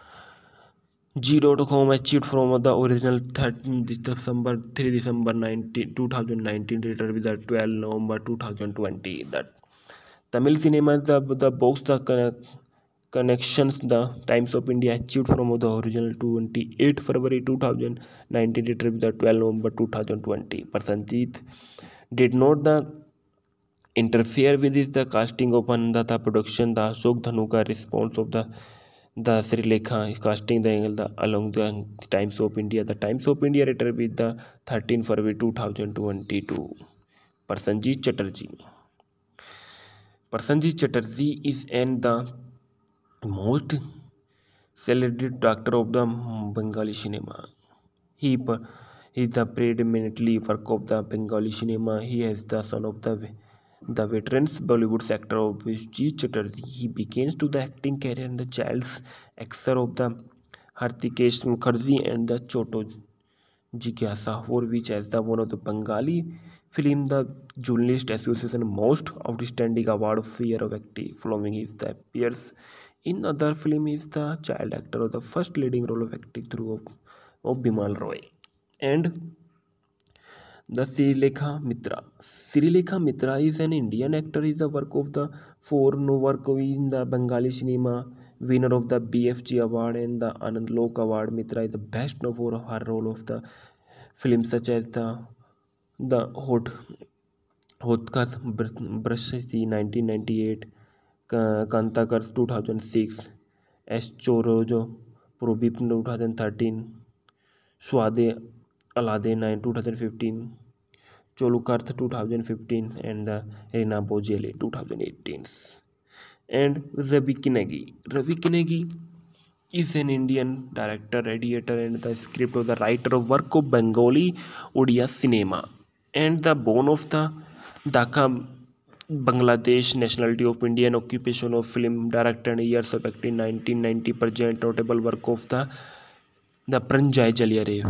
G.com achieved from the original 13 December 3 December 2019 later with the 12 November 2020. That Tamil cinema the box the connections the Times of India achieved from the original 28 February 2019 later with the 12 November 2020. Prasenjit did not the interfere with this the casting of Annadatta production. The Ashok Dhanuka response of the Sri Lekha casting the angle along the Times of India. The Times of India writer with the 13 February 2022. Prasenjit Chatterjee. Prasenjit Chatterjee is and the most celebrated actor of the Bengali cinema. He is the predominantly work of the Bengali cinema. He is the son of the veterans Bollywood actor of Vijay Chatterjee. He begins to the acting career in the child's actor of the Hartikesh Mukherjee and the Choto Jigyasa, for which as the one of the Bengali film the Journalist Association most outstanding award of fear of acting. Following his the appears in other film is the child actor of the first leading role of acting through of Bimal Roy and the Srilekha Mitra. Srilekha Mitra is an Indian actor. Is the work of the four no work in the Bengali cinema. Winner of the BFG award and the Anand Lok award. Mitra is the best known for her role of the films such as the Hotkas Brashasi 1998, Kantakars 2006, S Chorojo Probip 2013, Swade Alade 2015, Cholukarth 2015, and the Rina Bojele 2018. And Ravi Kinegi. Ravi Kinegi is an Indian director, editor, and the script of the writer of work of Bengali Odia cinema and the bone of the Dhaka Bangladesh nationality of Indian occupation of film director and years of acting 1990 present notable work of the Pranjai Jaliyare.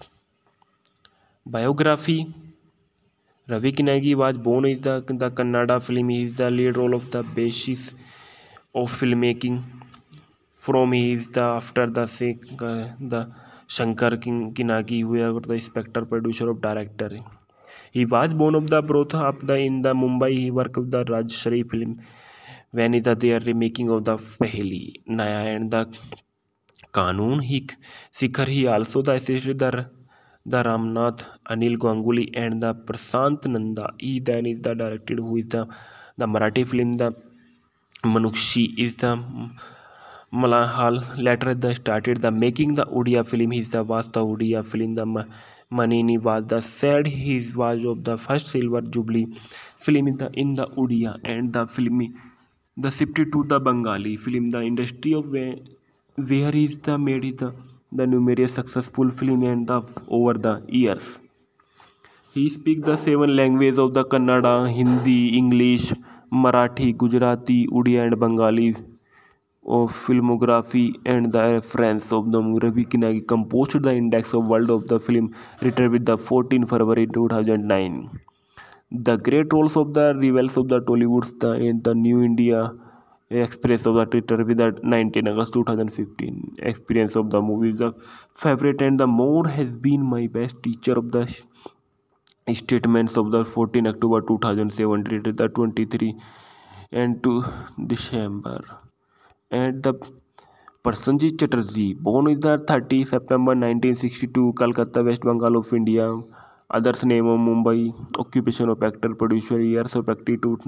Biography. Ravi Kinagi was born in the Kannada film. He is the lead role of the basis of filmmaking. From he is the after the Shankar Kinagi, who was the inspector producer of director. He was born of the Broth of the in the Mumbai. He worked with the Rajshri film when is the their remaking of the Pehli, Naya and the Kanun Sikhar. He also the assisted the Ramnath, Anil Ganguly and the Prasant Nanda. He then is the directed who is the Marathi film the Manukshi is the Malahal. Later the started the making the Odia film. He was the Odia film the Manini was the said he was of the first silver jubilee film in the Odia and the film the shifted to the Bengali film the industry of where is the made is the numerous successful film and the over the years. He speaks the seven languages of the Kannada, Hindi, English, Marathi, Gujarati, Odia and Bengali of filmography and the reference of the Ravi Kinagi composed the index of world of the film written with the 14 February 2009. The great roles of the rivals of the Tollywoods the New India Express of the Twitter with the 19 August 2015 experience of the movie is the favorite and the more has been my best teacher of the statements of the 14 October 2007 dated the 23 and 2 December and the Prasenjit Chatterjee, born is the 30 September 1962, Calcutta, West Bengal of India. Others name of Mumbai, occupation of actor, producer, years of active to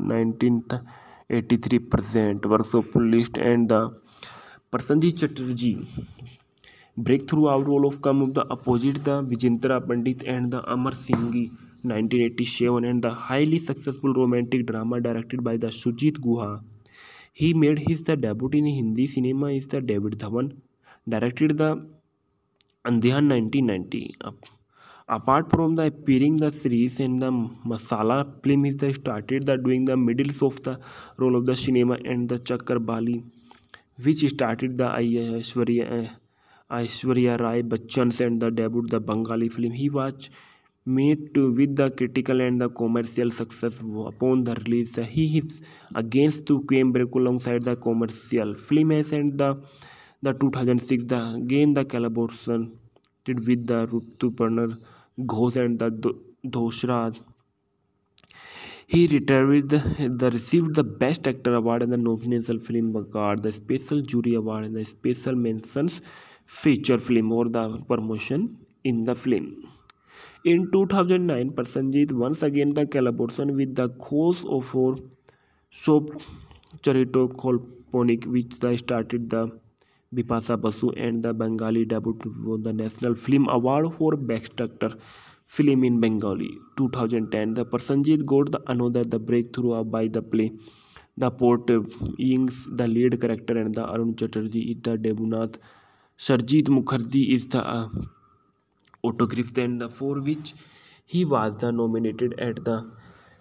1983 present, works of list and the Prasenjit Chatterjee. Breakthrough out role of come of the opposite the Vijendra Pandit and the Amar Singhi 1987 and the highly successful romantic drama directed by the Sujit Guha. He made his debut in Hindi cinema is the David Dhawan, directed the Andhiyan 1990. Apart from the appearing the series and the Masala film, he started the doing the middles of the role of the cinema and the Chakar Bali, which started the Aishwarya Rai Bachchan and the debut the Bengali film. He was made with the critical and the commercial success upon the release. He is against to came break alongside the commercial film as and the 2006 the again the collaboration did with the Rutuparnar Ghosh and the Doshra. He retired the received the Best Actor Award and the National Film Award, the Special Jury Award and the Special Mentions Feature Film or the promotion in the film. In 2009, Prasenjit once again the collaboration with the Ghosh of our soap Charito Kolponik, which they started the Bipasa Basu and the Bengali debut won the National Film Award for Best Actor Film in Bengali. 2010, the Prasenjit got the another the breakthrough by the play The Port Ings, the lead character and the Arun Chatterjee is the Debunath. Sarjeet Mukherjee is the autograph and for which he was the nominated at the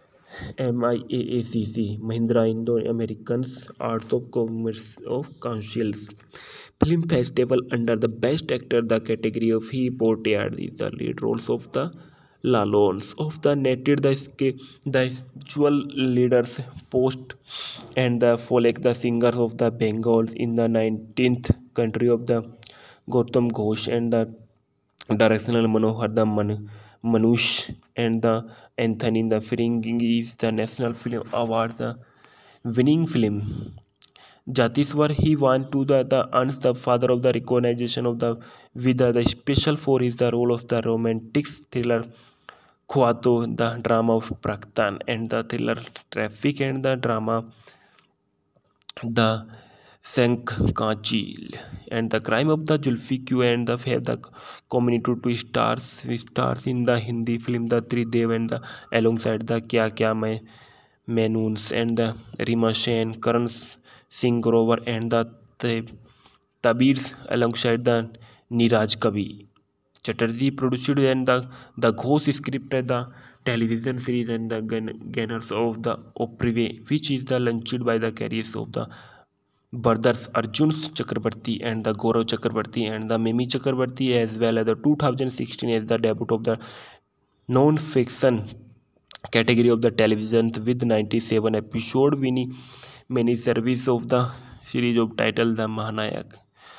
MIAACC Mahindra Indo-Americans Arts of Commerce of Councils Film Festival under the Best Actor the category of he portrayed the lead roles of the Lalons of the netted the actual leaders post and the Folek the singers of the Bengals in the 19th country of the Gautam Ghosh and the directional Manohar the Manush and the Anthony the Ferengi is the National Film Award the winning film. Jatiswar he won to the earns the father of the recognition of the Vida the special for his the role of the romantic thriller Khwato the drama of Praktan and the thriller Traffic and the drama the Sankachi and the crime of the Julfi and the have the community to stars in the Hindi film the Three Dev and the alongside the Kya Mai Menoons and the Rima Sen, Karan Singh Grover and the Tabirs alongside the Niraj Kavi. Chatterjee produced and the Ghost scripted the television series and the Gunners of the Oprive, which is the launched by the carriers of the brothers Arjun Chakrabarti and the Gaurav Chakrabarti and the Mimi Chakrabarti as well as the 2016 as the debut of the non-fiction category of the television with 97 episode winning many service of the series of title The Mahanayak.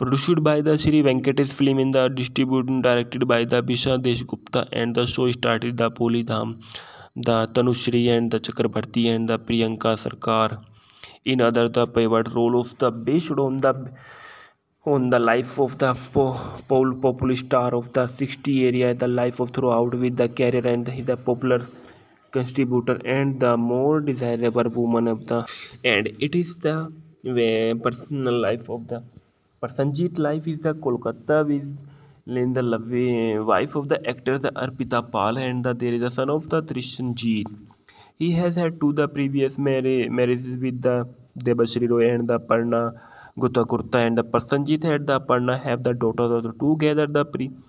Produced by the Sri Venkatesh Film in the distributed directed by the Bisha Deshgupta, and the show started the Poli Dham, the Tanushri and the Chakrabarti and the Priyanka Sarkar in other the pivot role of the based on the life of the popular star of the 60 area, the life of throughout with the career and the popular contributor and the more desirable woman of the, and it is the personal life of the Prasenjit life is the Kolkata with in the wife of the actor the Arpita Pal, and there is a son of the Trishanjit. He has had two the previous marriages with the Debashri Roy and the Parna Gutta Kurta, and the Prasenjit had the Parna have the daughters of the together the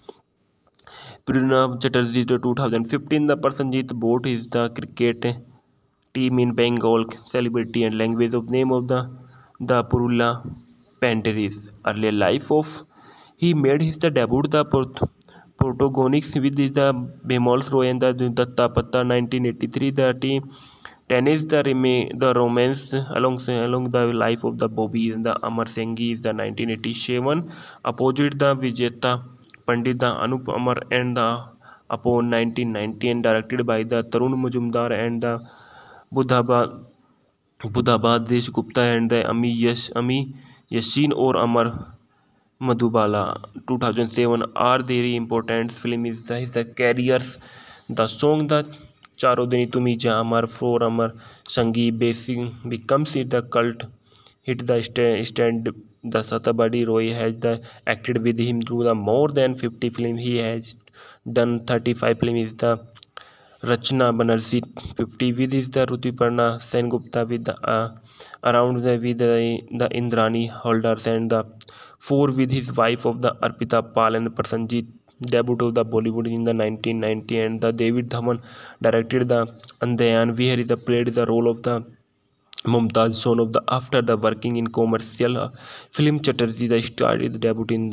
Pranav Chatterjee to 2015 the Prasenjit bought his the cricket team in Bengal celebrity and language of name of the Purula Panteris. Earlier life of he made his the debut the protagonists with the Bemols Roy and the Datta 1983 the team tennis the romance along the life of the Bobby and the Amar Singhi is the 1987 opposite the Vijeta Pandit the Anup Amar and the upon 1990 and directed by the Tarun Majumdar and the Buddhabad Buddhabad Desh Gupta and the Ami Yashin or Amar Madhubala 2007 are very important film is his careers. The song the Charo Dini Tumi Ja Amar for Amar Sangi basic becomes it the cult hit the stand the Satabadi Roy has the acted with him through the more than 50 films. He has done 35 films is the Rachna Banerjee 50 with is the Rutiparna Sengupta with the around the Indrani holders and the four with his wife of the Arpita Pal and Prasenjit debut of the Bollywood in the 1990, and the David Dhaman directed the Andayan where he played the role of the Mumtaz son of the after the working in commercial film Chatterjee the started the debut in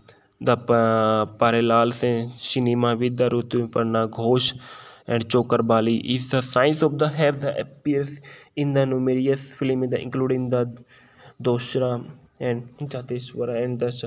the parallel cinema with the Rituparna Ghosh and Chokar Bali is the science of the have the appears in the numerous film in the including the Doshra and Jateshwara and the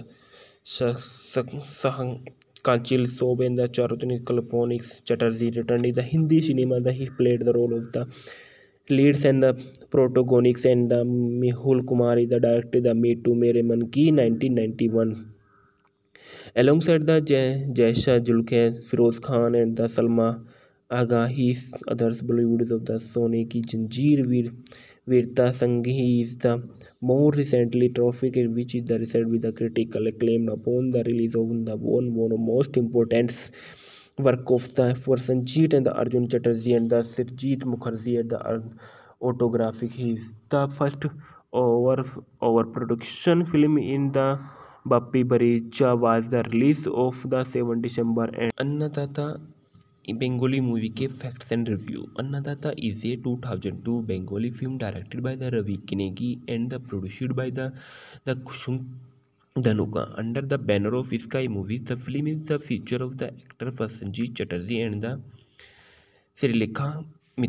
Sahang Kanchil Sob and the Charutani Kalponics Chatterjee returned in the Hindi cinema that he played the role of the leads and the protagonists, and the Mehul Kumar is the director the Me Too Mere Man Ki 1991 alongside the Jaisha Julke, Firoz Khan and the Salma Agha. His others Bollywoods of the Sone Ki Janjeer Virta Sanghi is the more recently Traffic, which is the result with the critical acclaim upon the release of the one of most important work of the Sanjeet and the Arjun Chatterjee and the Sirjeet Mukherjee at the autographic. He is the first over production film in the Bappi Baricha was the release of the 7 December, and Annadatta Bengali movie के facts and review. Annadatta is a 2002 Bengali film directed by the Ravi Kinegi and the produced by the Kushum Dhanuka under the banner of Sky Movies. The film is the feature of the actor Prasenjit Chatterjee and the Srilekha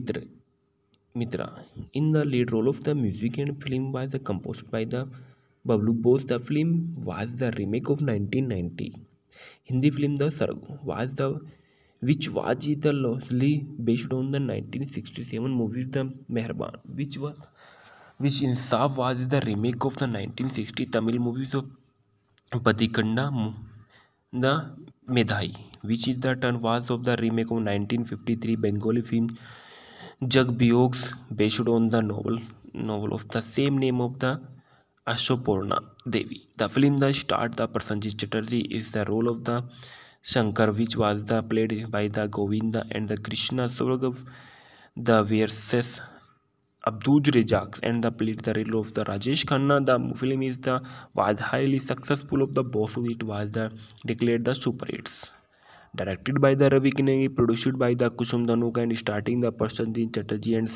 Mitra in the lead role of the music, and film was composed by the Bablu Bose. The film was the remake of 1990 Hindi film The Sarg was the which was the loosely based on the 1967 movies The Meherban, which Insaf was the remake of the 1960 Tamil movies of Padikanda the Medhai, which is the turn was of the remake of 1953 Bengali film Jug Biogs based on the novel of the same name of the Ashoporna Devi. The film that starred the Prasenjit Chatterjee is the role of the Shankar, which was the played by the Govinda, and the Krishna Suragav the versus Abdul Rezac and the played the role of the Rajesh Khanna. The film is the was highly successful of the box office. It was the declared the super hits. Directed by the Ravi Kinegi, produced by the Kusum Dhanuka, and starting the Prasenjit Chatterjee and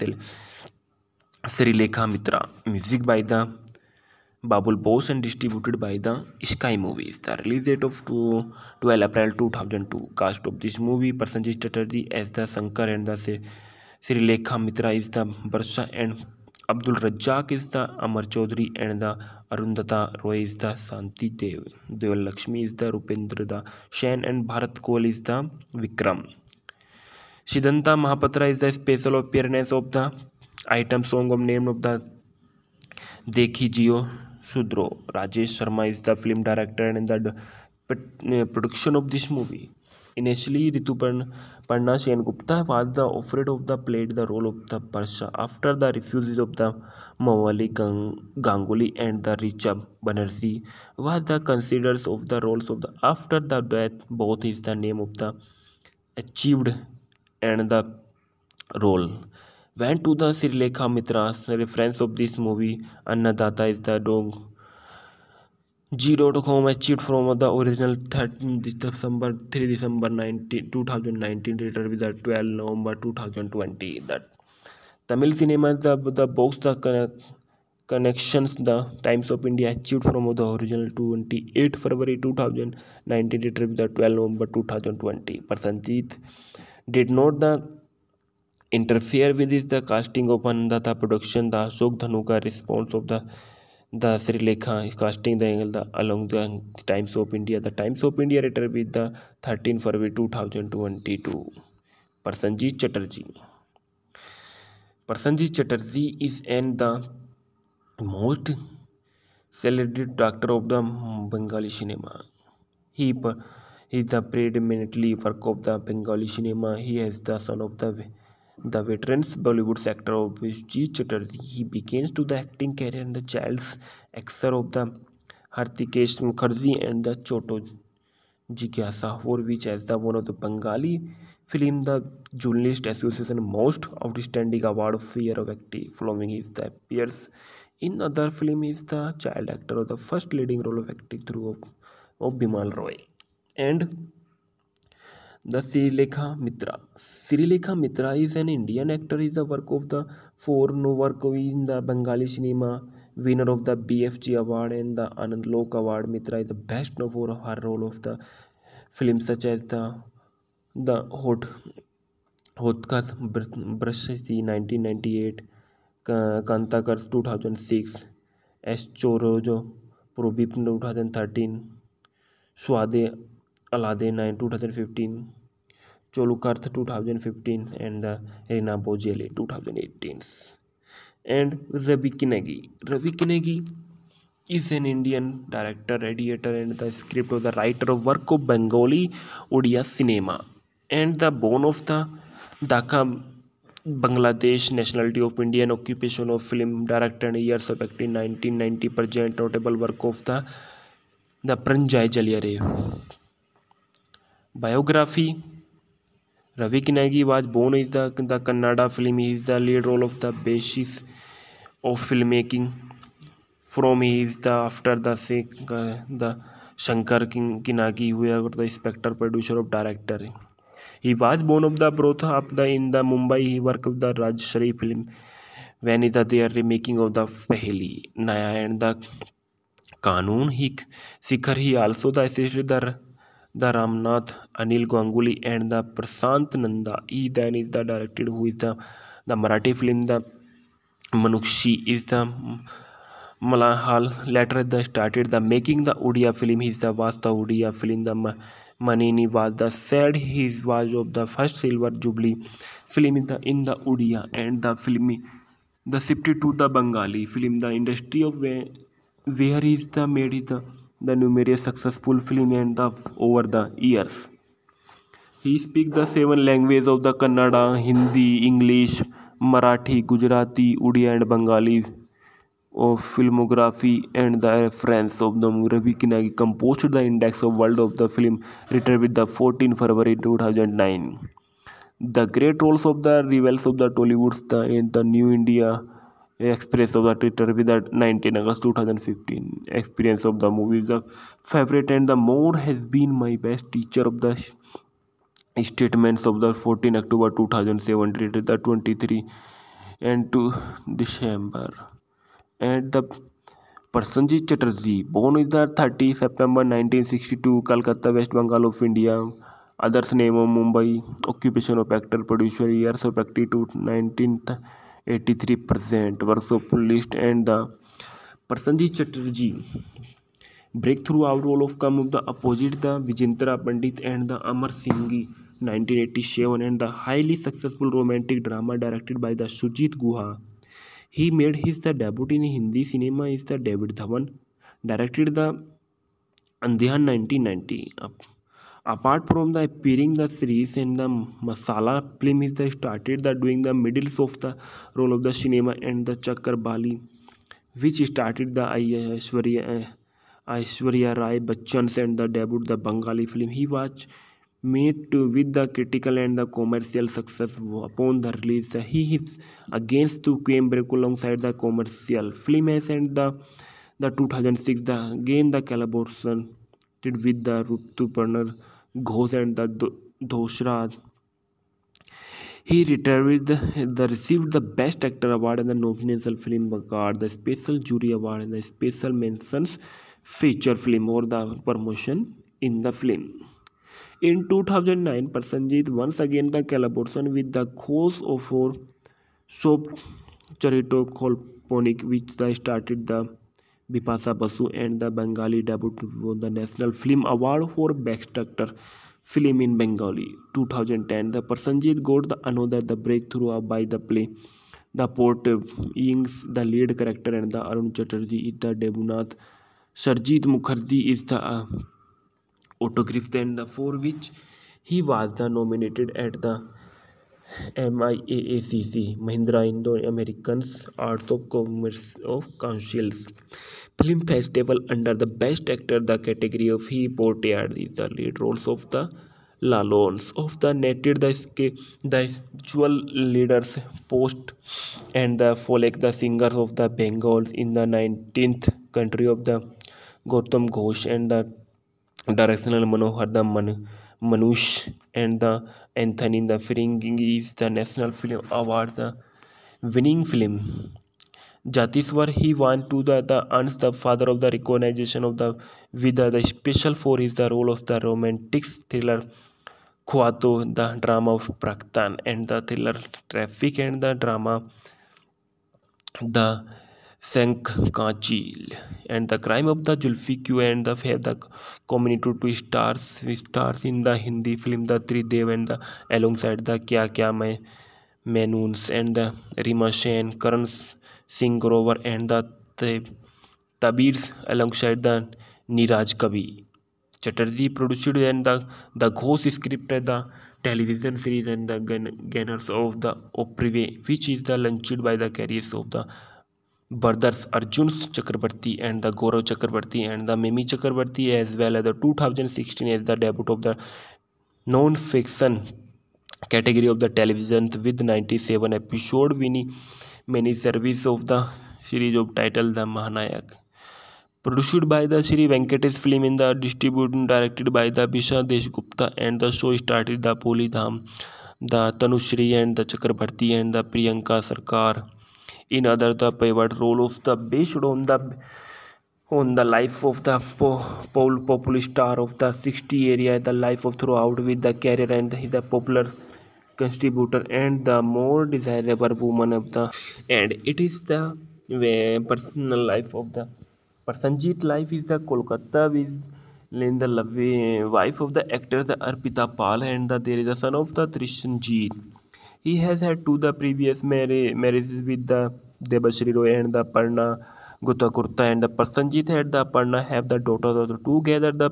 Srilekha Mitra. Music by the Babul Bose and distributed by the Sky Movies. The release date of 12 April 2002. Cast of this movie: Prasenjit Chatterjee as the Shankar and the Srilekha Mitra is the Barsha and Abdul Razzaq is the Amar Chaudhary, and the Arundhata Roy is the Santi Dev. Deval Lakshmi is the Rupendra the Shen, and Bharat Kohl is the Vikram. Siddhanta Mahapatra is the special appearance of the item song of name of the Dekhi Jio Sudro. Rajesh Sharma is the film director and the production of this movie. Initially, Rituparna Sen-Gupta was the offered of the played the role of the Parsha after the refusal of the Mawali Ganguly and the Richa Banerjee was the considered of the roles of the after the death both is the name of the achieved and the role went to the Sri Lekha Mitra's reference of this movie. Annadata is the dog G.com achieved from the original 13 December 3 December 2019 later with the 12 November 2020. That Tamil cinema the box the connections the Times of India achieved from the original 28 February 2019 later with the 12 November 2020. Prasenjit did not the interfere with this, the casting of Annadata production, the Ashok Dhanuka response of the Sri Lekha casting the angle along the Times of India. The Times of India writer with the 13 February 2022. Prasenjit Chatterjee. Prasenjit Chatterjee is an the most celebrated actor of the Bengali cinema. He is the predominantly work of the Bengali cinema. He is the son of the veterans Bollywood actor of G. Chatterjee. He begins to the acting career in the child's actor of the Hartikesh Mukherjee and the Choto Jigyasa, for which as the one of the Bengali film the Journalist Association most outstanding award of year of acting. Following his the appears in other film is the child actor of the first leading role of acting through of Bimal Roy and the Sri Lekha Mitra. Sri Lekha Mitra is an Indian actor. Is the work of the four no work in the Bengali cinema, winner of the BFG award and the Anand Lok award. Mitra is the best known for her role of the films such as the Hotkas Brashasi 1998, Kantakars 2006, S Chorojo Probip 2013, Swade Alade 2015, Cholukarth 2015, and the Rina Bojele 2018. And Ravi Kinegi. Ravi Kinegi is an Indian director, editor, and the script of the writer of work of Bengali Odia cinema, and the born of the Dhaka, Bangladesh, nationality of Indian, occupation of film director, and years of acting 1990. Present notable work of the Pranjai Jaliyare. Biography. Ravi Kinagi was born in the Kannada film. He is the lead role of the basis of filmmaking. From he is the after the Shankar Kinagi, who was the inspector producer of director. He was born of the both of the in the Mumbai. He worked with the Rajshari film when they are remaking of the Pehli Naya and the Kanun Sikhar. He also the assisted the Ramnath Anil Ganguly and the Prasant Nanda. He then is the directed who is the Marathi film the Manukshi is the Malahal. Later the started the making the Odia film. He was the Odia film the Manini was the said he was of the first silver jubilee film in the Odia and the film the shifted to the Bengali film the industry of where he is the made the numerous successful film and the over the years. He speaks the seven languages of the Kannada, Hindi, English, Marathi, Gujarati, Odia and Bengali. Of filmography and the reference of the Ravi Kinagi composed the index of world of the film written with the 14 February 2009. The great roles of the rivals of the Tollywood in the New India Express of the Twitter with the 19 August 2015. Experience of the movie is the favorite and the more has been my best teacher of the statements of the 14 October 2007 to the 23 and 2 December. And the Prasenjit Chatterjee, born is the 30 September 1962, Calcutta, West Bengal of India. Others name of Mumbai. Occupation of actor, producer, years of acting to 83% workshop list, and the Prasenjit Chatterjee breakthrough out role of come of the opposite the Vijendra Pandit and the Amar Singhi 1987, and the highly successful romantic drama directed by the Sujit Guha. He made his debut in Hindi cinema is the David Dhawan directed the Andhiyan 1990. Apart from the appearing the series and the Masala film, is the started the doing the middles of the role of the cinema and the Chakar Bali, which started the Aishwarya Rai Bachchan and the debut the Bengali film. He was made with the critical and the commercial success upon the release. He is against to came break alongside the commercial film as and the 2006 the again the collaboration did with the Rutuparnar Ghosh and the Doshra. He retired received the Best Actor Award and the National Film Award, the Special Jury Award, and the Special Mentions Feature Film or the promotion in the film. In 2009, Prasenjit once again the collaboration with the Ghosh of our soap Charito Kolponik, which the started the Bipasa Basu and the Bengali debut won the National Film Award for Best Actor Film in Bengali. 2010, the Prasenjit got the another the breakthrough by the play The Port Ings, the lead character, and the Arun Chatterjee is the Debunath. Sarjeet Mukherjee is the autograph, and for which he was the nominated at the MIAACC Mahindra Indo-Americans Arts of Commerce of Councils Film Festival under the Best Actor. The category of he portrayed is the lead roles of the Lalons of the netted the spiritual leaders post and the folk the singers of the Bengals in the 19th country of the Gautam Ghosh and the directional Manohar the Manush and the Anthony the Ferengi is the National Film Award the winning film. Jatiswar he won to the earns the father of the recognition of the Vida the special for his the role of the romantic thriller Khwato, the drama of Praktan, and the thriller Traffic, and the drama The Sankachi, and the crime of the Julfi Q, and the have the community two stars in the Hindi film the Tridev, and the alongside the Kya Menoons, and the Rima Sen, Karan Singh Grover, and the Tabirs alongside the Niraj Kavi. Chatterjee produced and the Ghost scripted the television series and the Gunners of the Oprive, which is the launched by the careers of the brothers Arjun Chakrabarti and the Gaurav Chakrabarti and the Mimi Chakrabarti, as well as the 2016 as the debut of the non-fiction category of the television with 97 episode winning many service of the series of title The Mahanayak. Produced by the Sri Venkatesh Film in the distributed and directed by the Bisha Deshgupta, and the show started the Poli Dham, the Tanushri and the Chakrabarti and the Priyanka Sarkar. In other the pivot role of the based on the life of the popular star of the 60 area, the life of throughout with the career and the popular contributor and the more desirable woman of the, and it is the personal life of the Prasenjit life is the Kolkata with in the wife of the actor the Arpita Pal, and there is a son of the Trishanjit. He has had two the previous marriages with the Debashri Roy and the Parna Gutta Kurta, and the Prasenjit had the Parna have the daughters of the together the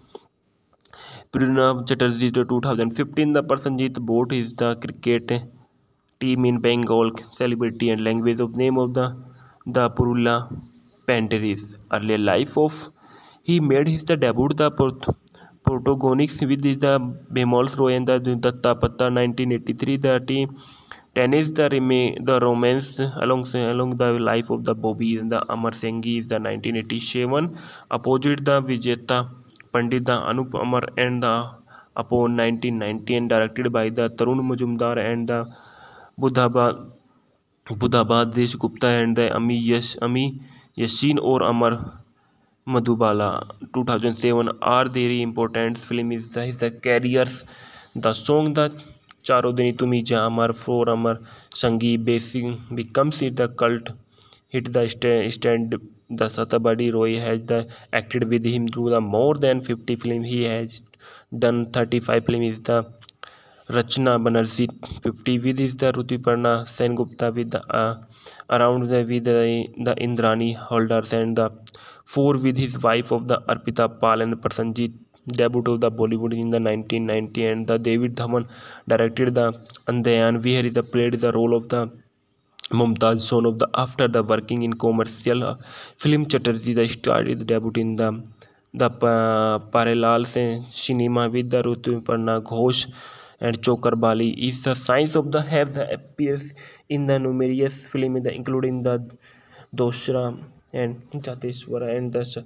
Pranav Chatterjee the 2015 the Prasenjit bought is the cricket team in Bengal celebrity and language of name of the Purula Panteris. Earlier life of he made his the debut the protagonists with the Bemol's Roy and the Datta Patta 1983 the team tennis the romance along the life of the Bobby and the Amar Singhi is the 1987 opposite the Vijeta Pandit the Anup Amar and the upon 1990 and directed by the Tarun Majumdar and the Buddhabad Desh Gupta and the Ami Yashin or Amar Madhubala 2007 are very important film is the careers. The song the Charodini Tumi Ja Amar For Amar Sangi Basic becomes it the cult hit the stand. The Satabadi Roy has acted with him through the more than 50 films. He has done 35 films. Is the Rachna Banerjee 50 with is the Rutiparna Sengupta with the around the with the Indrani holders and the four with his wife of the Arpita Pal and Prasenjit debut of the Bollywood in the 1990 and the David Dhaman directed the Andayan where he played the role of the Mumtaz son of the after the working in commercial film Chatterjee the started debut in the parallel cinema with the Rutuparna Ghosh and Chokar Bali is the science of the have the appears in the numerous film including the Doshra and Jateshwara and the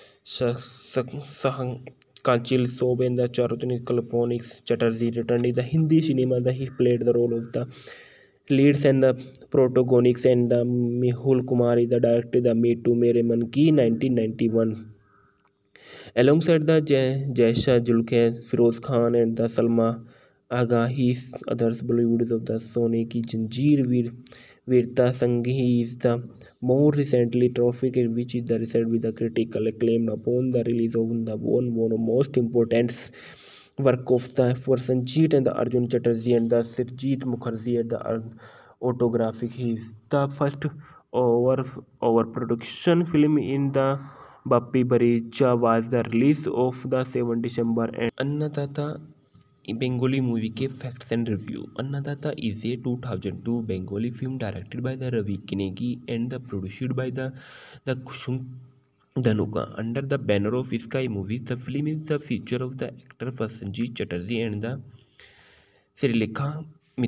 Sahang Kachil Sob and the Charutini Kalponics Chatterjee returned in the Hindi cinema that he played the role of the leads and the protagonists and the Mehul Kumar is the director the Me Too Mere Man Ki 1991 alongside the Jaisha Julke, Firoz Khan and the Salma Agha, his others Bollywoods of the Sone Ki Janjeer Virta Sanghi is the more recently Traffic which is the result with the critical acclaim upon the release of the one of most important work of the Prasenjit and the Arjun Chatterjee and the Sirjit Mukherjee and the autographic. He is the first over overproduction film in the Bappi Baricha was the release of the 7 December and Annadata Bengali movie के facts and review. Annadata is a 2002 Bengali film directed by the Ravi Kinegi and the produced by the Kushum Dhanuka under the banner of Sky Movies. The film is the feature of the actor Prasenjit Chatterjee and the Srilekha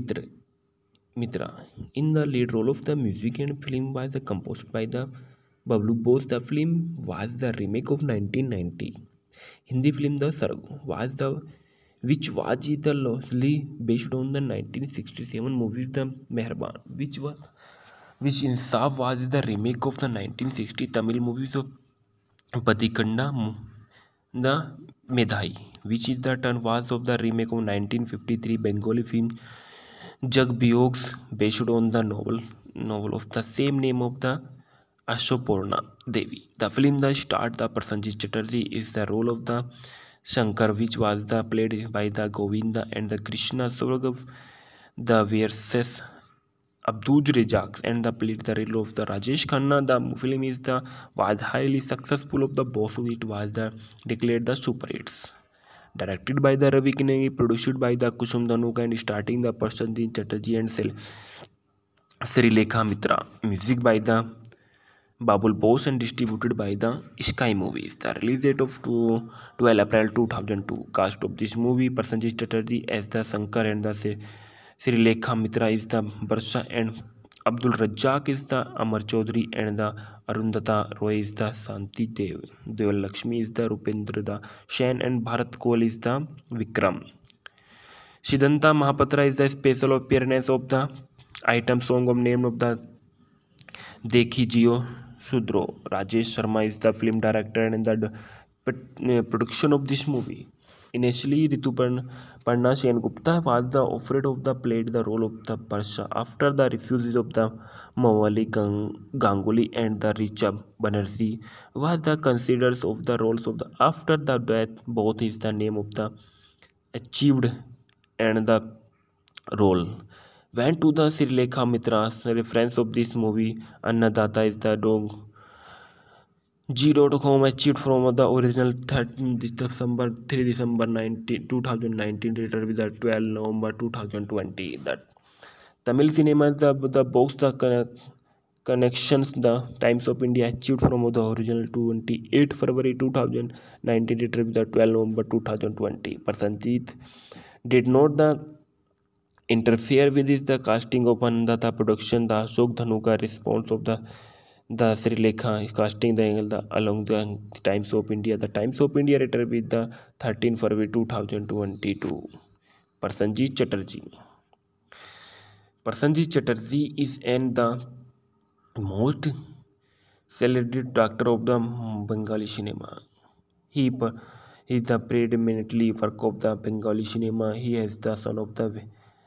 Mitra in the lead role of the music and film was composed by the Bablu Bose. The film was the remake of 1990 Hindi film The Sarg was the which was the loosely based on the 1967 movies The Meherban which Insaf was the remake of the 1960 Tamil movies of Padikanda the Medhai which is the turn was of the remake of 1953 Bengali film Jug Biogs based on the novel of the same name of the Ashoporna Devi. The film that starred the Prasenjit Chatterjee is the role of the Shankar which was the played by the Govinda and the Krishna Sorgav the versus Abdul Rezzaq and the played the role of the Rajesh Khanna. The film is the was highly successful of the boss it was the declared the super hits. Directed by the Ravi Kinegi, produced by the Kusum Dhanuka and starting the Prasenjit Chatterjee and Srilekha Mitra. Music by the Babul Bose and distributed by the Sky Movies. The release date of 12 April 2002. Cast of this movie: Prasenjit Chatterjee as the Shankar and the Srilekha Mitra is the Barsha and Abdul Razzaq is the Amar Chaudhary and the Arundhata Roy is the Santi Dev. Deval Lakshmi is the Rupendra the Shen and Bharat Kohl is the Vikram. Siddhanta Mahapatra is the special appearance of the item song of name of the Dekhi Jio Sudro. Rajesh Sharma is the film director and the production of this movie. Initially, Ritu Parna Sen Gupta was the offered of the played the role of the Parsha after the refusal of the Mawali Ganguly and the Richa Banerjee was the considered of the roles of the after the death both is the name of the achieved and the role went to the Srilekha Mitra's reference of this movie. Annadata is the dog G.com achieved from the original 13 December 3 December 2019 later with the 12 November 2020. That Tamil cinema the box connections the Times of India achieved from the original 28 February 2019 later with the 12 November 2020. Prasenjit did not the interfere with the casting of Annadata production. The Ashok Dhanuka response of the Sri Lekha casting the along the Times of India. The Times of India writer with the 13 February 2022. Prasenjit Chatterjee. Prasenjit Chatterjee is and the most celebrated actor of the Bengali cinema. He is the predominantly work of the Bengali cinema. He is the son of the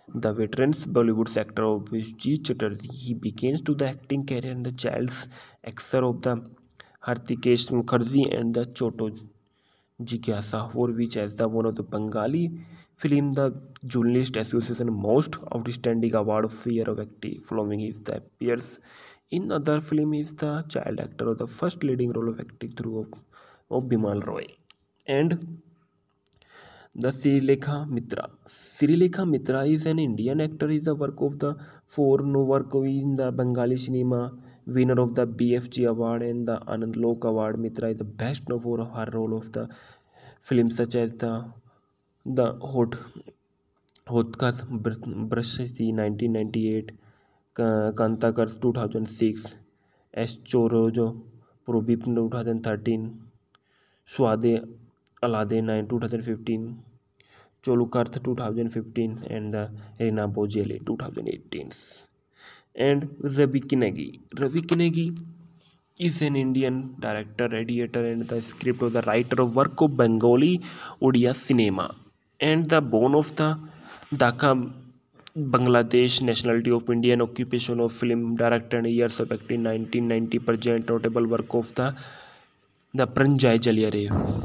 The veteran Bollywood actor of Vijay Chatterjee, he begins to the acting career in the child's actor of the Hartikesh Mukherjee and the Choto Jigyasa, for which as the one of the Bengali film, the Journalist Association most outstanding award of fear of acting. Following his the appears in other film is the child actor of the first leading role of acting through of Bimal Roy. And the Srilekha Mitra. Srilekha Mitra is an Indian actor. Is the work of the foreign work in the Bengali cinema, winner of the BFG award and the Anand Lok award. Mitra is the best known for her role of the films such as the Hotkas Brashasi 1998, Kantakars 2006, S Chorojo Probip 2013, Swade Alade 9 2015, Cholukarth 2015, and the Rina Bojele 2018. And Ravi Kinegi. Ravi Kinegi is an Indian director, editor, and the script of the writer of work of Bengali Odia cinema, and the bone of the Dhaka, Bangladesh, nationality of Indian, occupation of film director, and years of acting 1990 present notable work of the Pranjai Jaliyare.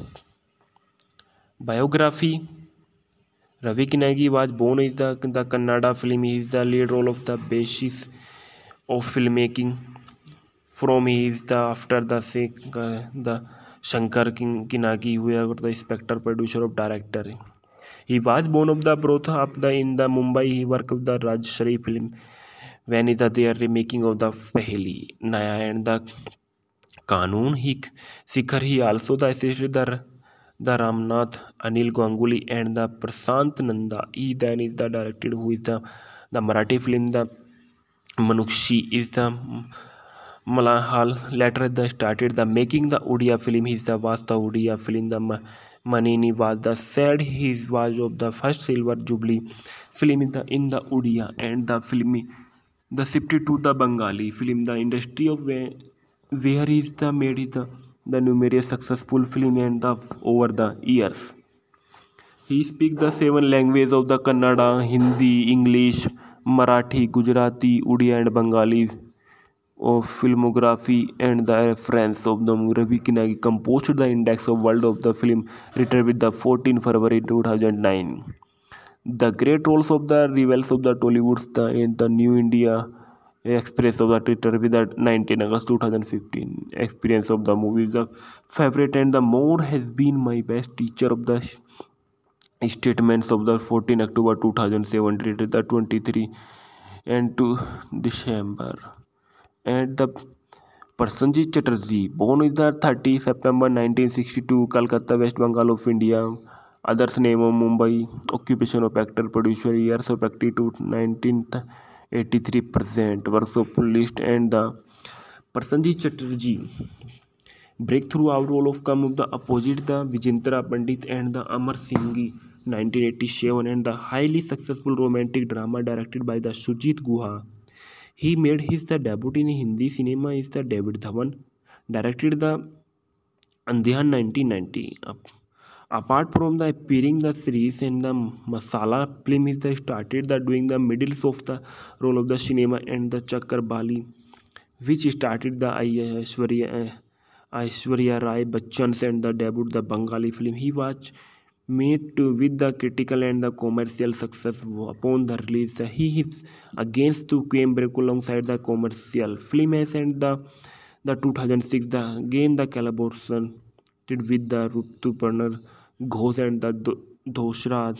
Biography. Ravi Kinagi was born in the Kannada film. He is the lead role of the basis of filmmaking. From he is the after the Shankar Kinagi, who was the inspector, producer of director. He was born of the brought up the in the Mumbai. He worked with the Rajshari film when is they are remaking of the Peheli Naya and the Kanun Sikhar. He also the assisted the Ramnath Anil Ganguly and the Prasant Nanda. He then is the directed who is the Marathi film the Manukshi is the Malahal. Later the started the making the Odia film. He was the Odia film the Manini was the said he was of the first silver jubilee film in the Odia and the film the shifted to the Bengali film the industry of where is the made is the numerous successful film and the over the years. He speaks the seven languages of the Kannada, Hindi, English, Marathi, Gujarati, Odia and Bengali of filmography and the reference of the Ravi Kinagi composed the index of world of the film written with the 14 February 2009. The great roles of the rivals of the Tollywoods the New India Express of the Twitter with the 19 August 2015 experience of the movie is the favorite and the more has been my best teacher of the statements of the 14 October 2017 to the 23 and 2 December. And the Prasenjit Chatterjee, born is the 30 September 1962, Calcutta, West Bengal of India. Others name of Mumbai, occupation of actor, producer, years of acting to 1983 present, works of list and the Prasenjit Chatterjee. Breakthrough out role of come of the opposite the Vijendra Pandit and the Amar Singhi 1987 and the highly successful romantic drama directed by the Sujit Guha. He made his debut in Hindi cinema is the David Dhawan directed the Andhiyan 1990. Apart from the appearing the series and the Masala film, he started the doing the middles of the role of the cinema and the Chakar Bali, which started the Aishwarya Rai Bachchan's and the debut the Bengali film. He was made with the critical and the commercial success upon the release. He is against to Cambridge alongside the commercial film and the 2006 the again the collaboration with the Rutuparnar Ghosh and the Doshra.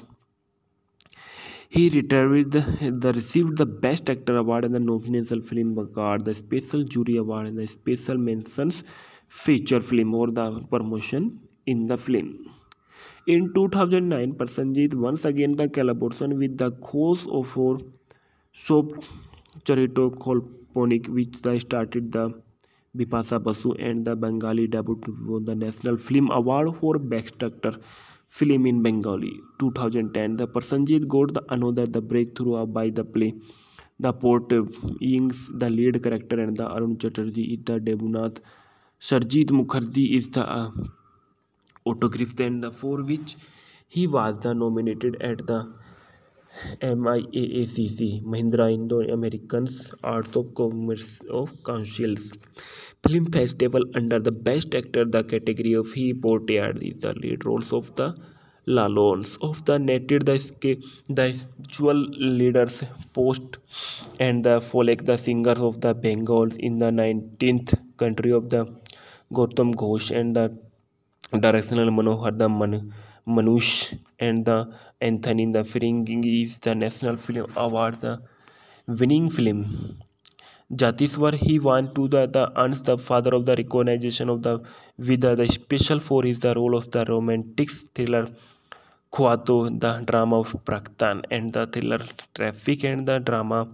He retired the received the Best Actor Award and the National Film Award, the Special Jury Award, and the Special Mentions Feature Film or the promotion in the film. In 2009, Prasenjit once again the collaboration with the Ghosh of for soap Charito Kolponik, which they started the Bipasa Basu and the Bengali debut won the National Film Award for Best Actor Film in Bengali 2010. The Prasenjit got the another the breakthrough by the play The Port Yings, the lead character, and the Arun Chatterjee is the Debunath. Sarjeet Mukherjee is the autograph and the for which he was the nominated at the MIAACC, Mahindra Indo-Americans Arts of Commerce of Councils Film Festival under the Best Actor. The category of he portrayed the lead roles of the Lalons of the native, the spiritual leaders post and the Folek, the singers of the Bengals in the 19th country of the Gautam Ghosh and the directional Manohar the Manush and the Anthony the Ferengi is the National Film Award the winning film. Jatiswar he won to the earns the father of the recognition of the Vida the special for his the role of the romantic thriller Khwato, the drama of Praktan and the thriller Traffic and the drama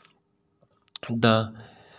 the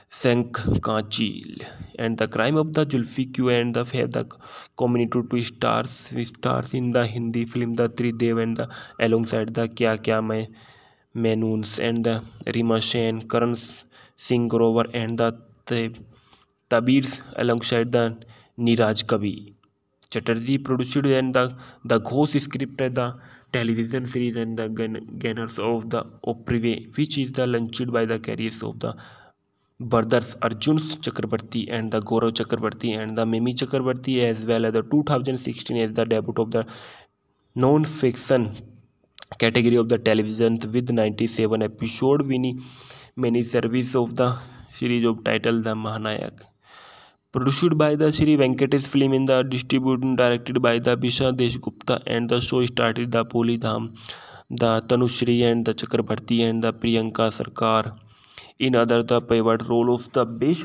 Sankachi and the crime of the Julfiqu and the have the community to stars in the Hindi film the Tridev and the alongside the Kya Menoons and the Rima Sen, Karan Singh Grover and the Tabirs alongside the Niraj Kavi. Chatterjee produced and the Ghost scripted the television series and the Gunners of the Oprive, which is the launched by the carriers of the brothers Arjun Chakrabarti and the Gaurav Chakrabarti and the Mimi Chakrabarti as well as the 2016 as the debut of the non-fiction category of the television with 97 episode winning many service of the series of title The Mahanayak. Produced by the Sri Venkatesh Film in the distributed and directed by the Bisha Deshgupta and the show started the Poli Dham, the Tanushri and the Chakrabarti and the Priyanka Sarkar. In other the pivot role of the based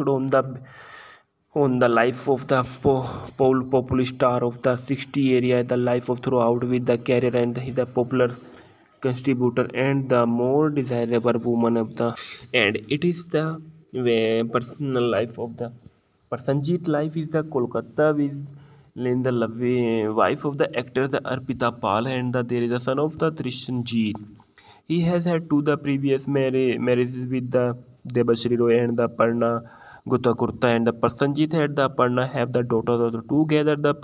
on the life of the popular star of the 60 area, the life of throughout with the career and the popular contributor and the more desirable woman of the and it is the personal life of the Prasenjit life is the Kolkata with in the wife of the actor the Arpita Pal and there is a son of the Trishanjit. He has had two the previous marriages with the Debashri Roy and the Parna Gutta Kurta and the Prasenjit had the Parna have the daughters of the together the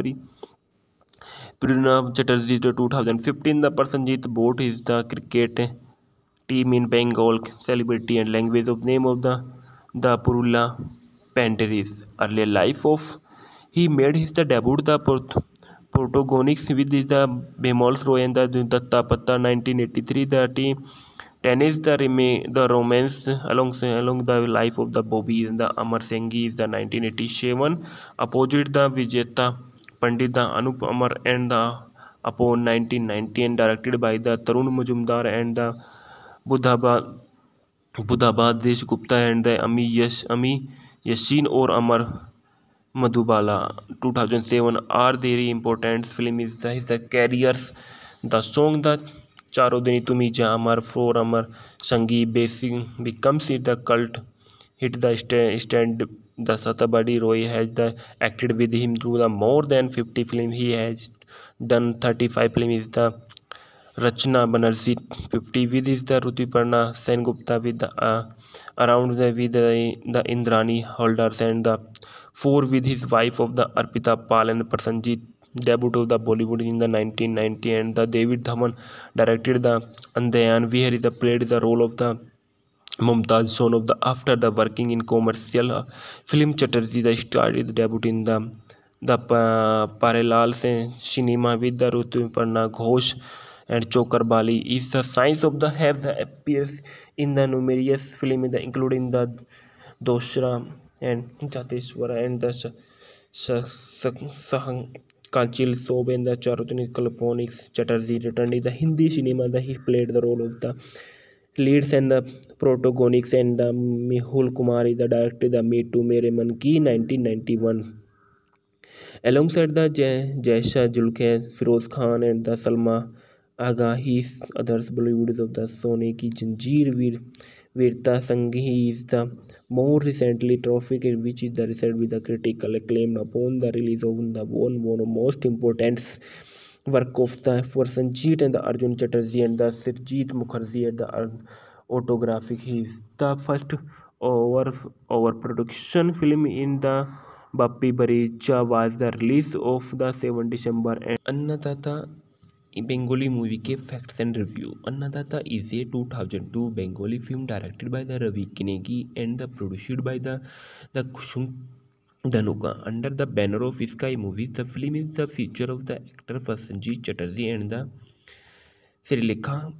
Pranav Chatterjee the 2015 the Prasenjit bought is the cricket team in Bengal celebrity and language of name of the Purula Panteris. Earlier life of he made his the debut the protagonists with the Bemol's Roy and the Datta Patta 1983 the team tennis the romance along the life of the Bobby and the Amar Singhi is the 1987 opposite the Vijeta Pandit the Anup Amar and the upon 1990 and directed by the Tarun Majumdar and the Buddhabad Buddhabad Desh Gupta and the Ami Yashin or Amar Madhubala 2007 are very important film is the careers. The song the Charo Dini Tumi Ja Amar for Amar Sangi basic becomes it the cult hit the stand the Satabadi Roy has the acted with him through the more than 50 films. He has done 35 films is the Rachna Banerjee 50 with is the Rutiparna Sengupta with the around the Indrani holders and the four with his wife of the Arpita Pal and Prasenjit debut of the Bollywood in the 1990 and the David Dhawan directed the Andayan where he played the role of the Mumtaz son of the after the working in commercial film Chatterjee the started the debut in the Parallel cinema with the Rutuparna Ghosh and Chokar Bali is the science of the have the appears in the numerous film in the including the Doshra and Jateshwara and the Sahang Kachil Sob and the Charutani Kalponics Chatterjee returned in the Hindi cinema that he played the role of the leads and the protagonists and the Mehul Kumari the director the Me Too Mere Man Ki 1991 alongside the Jaisha Julke, Firoz Khan and the Salma Agha, his others Bollywoods of the Sone Ki Janjeer Virta Sanghi is the more recently Trophic which is the result with the critical acclaim upon the release of the one of most important work of the Prasenjit and the Arjun Chatterjee and the Sirjit Mukherjee at the autographic. He is the first over overproduction film in the Bappi Baricha was the release of the 7 December and Annadatta Bengali movie के facts and review. Annadatta is a 2002 Bengali film directed by the Ravi Kinegi and the produced by the Kushum Dhanuka under the banner of Sky Movies. The film is the feature of the actor Prasenjit Chatterjee and the Srilekha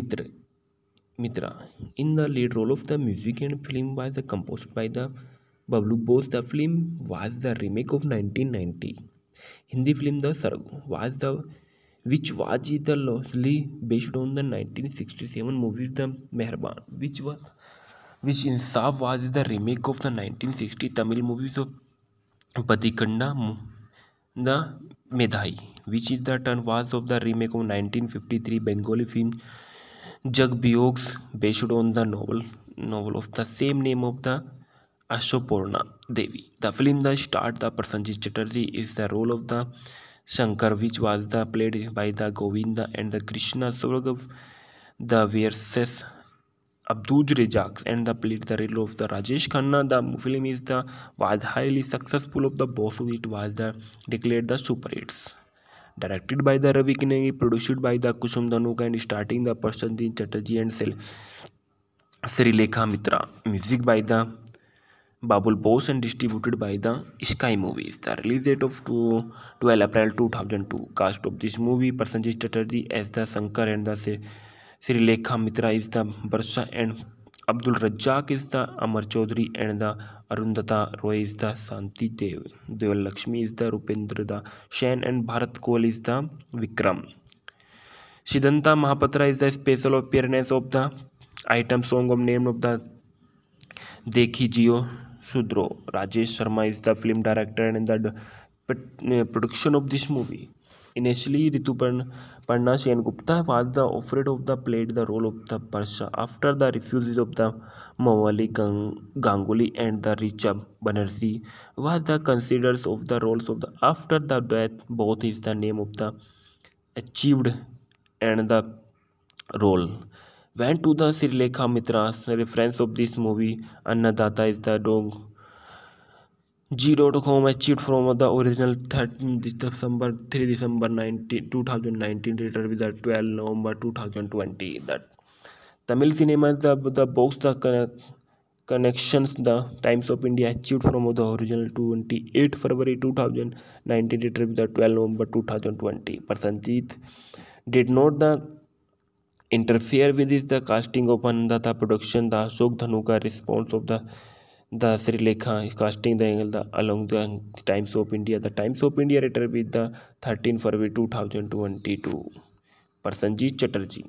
Mitra in the lead role of the music and film was composed by the Bablu Bose. The film was the remake of 1990 Hindi film The Sargu was the which was the loosely based on the 1967 movies The Meherban, which Insaf was the remake of the 1960 Tamil movies of Padikanda the Medhai, which is the turn was of the remake of 1953 Bengali film Jug Biogs based on the novel of the same name of the Ashopurna Devi. The film that starred the Prasenjit Chatterjee is the role of the Shankar, which was the played by the Govinda and the Krishna Suragav, the versus Abduj Rejaks and the played the role of the Rajesh Khanna. The film is the was highly successful of the box office. It was the declared the super hits. Directed by the Ravi Kinegi, produced by the Kushum Dhanuka and starting the Prasenjit Chatterjee and Srilekha Mitra. Music by the Babul Bose and distributed by the Sky Movies. The release date of 12 April 2002. Cast of this movie: Prasenjit Chatterjee as the Shankar and the Srilekha Mitra is the Barsha and Abdul Razzaq is the Amar Chaudhary and the Arundhata Roy is the Santi Dev. Deval Lakshmi is the Rupendra the Shen and Bharat Kohl is the Vikram. Siddhanta Mahapatra is the special appearance of the item song of name of the Dekhi Jio Sudro. Rajesh Sharma is the film director and the production of this movie. Initially, Ritu Sen Gupta was the offered of the played the role of the Parsha after the refusal of the Mawali Ganguly and the Richa Banerjee was the considered of the roles of the after the death both is the name of the achieved and the role went to the Srilekha Mitra's reference of this movie. Annadatta is the dog. G.com achieved from the original 13 December 3 December 2019 later with the 12 November 2020. That Tamil cinema the box connections the Times of India achieved from the original 28 February 2019 later with the 12 November 2020. Prasenjit did not the interfere with this the casting of the production. The Ashok Dhanuka response of the Srilekha casting the angle along the Times of India. The Times of India writer with the 13 February 2022. Prasenjit Chatterjee.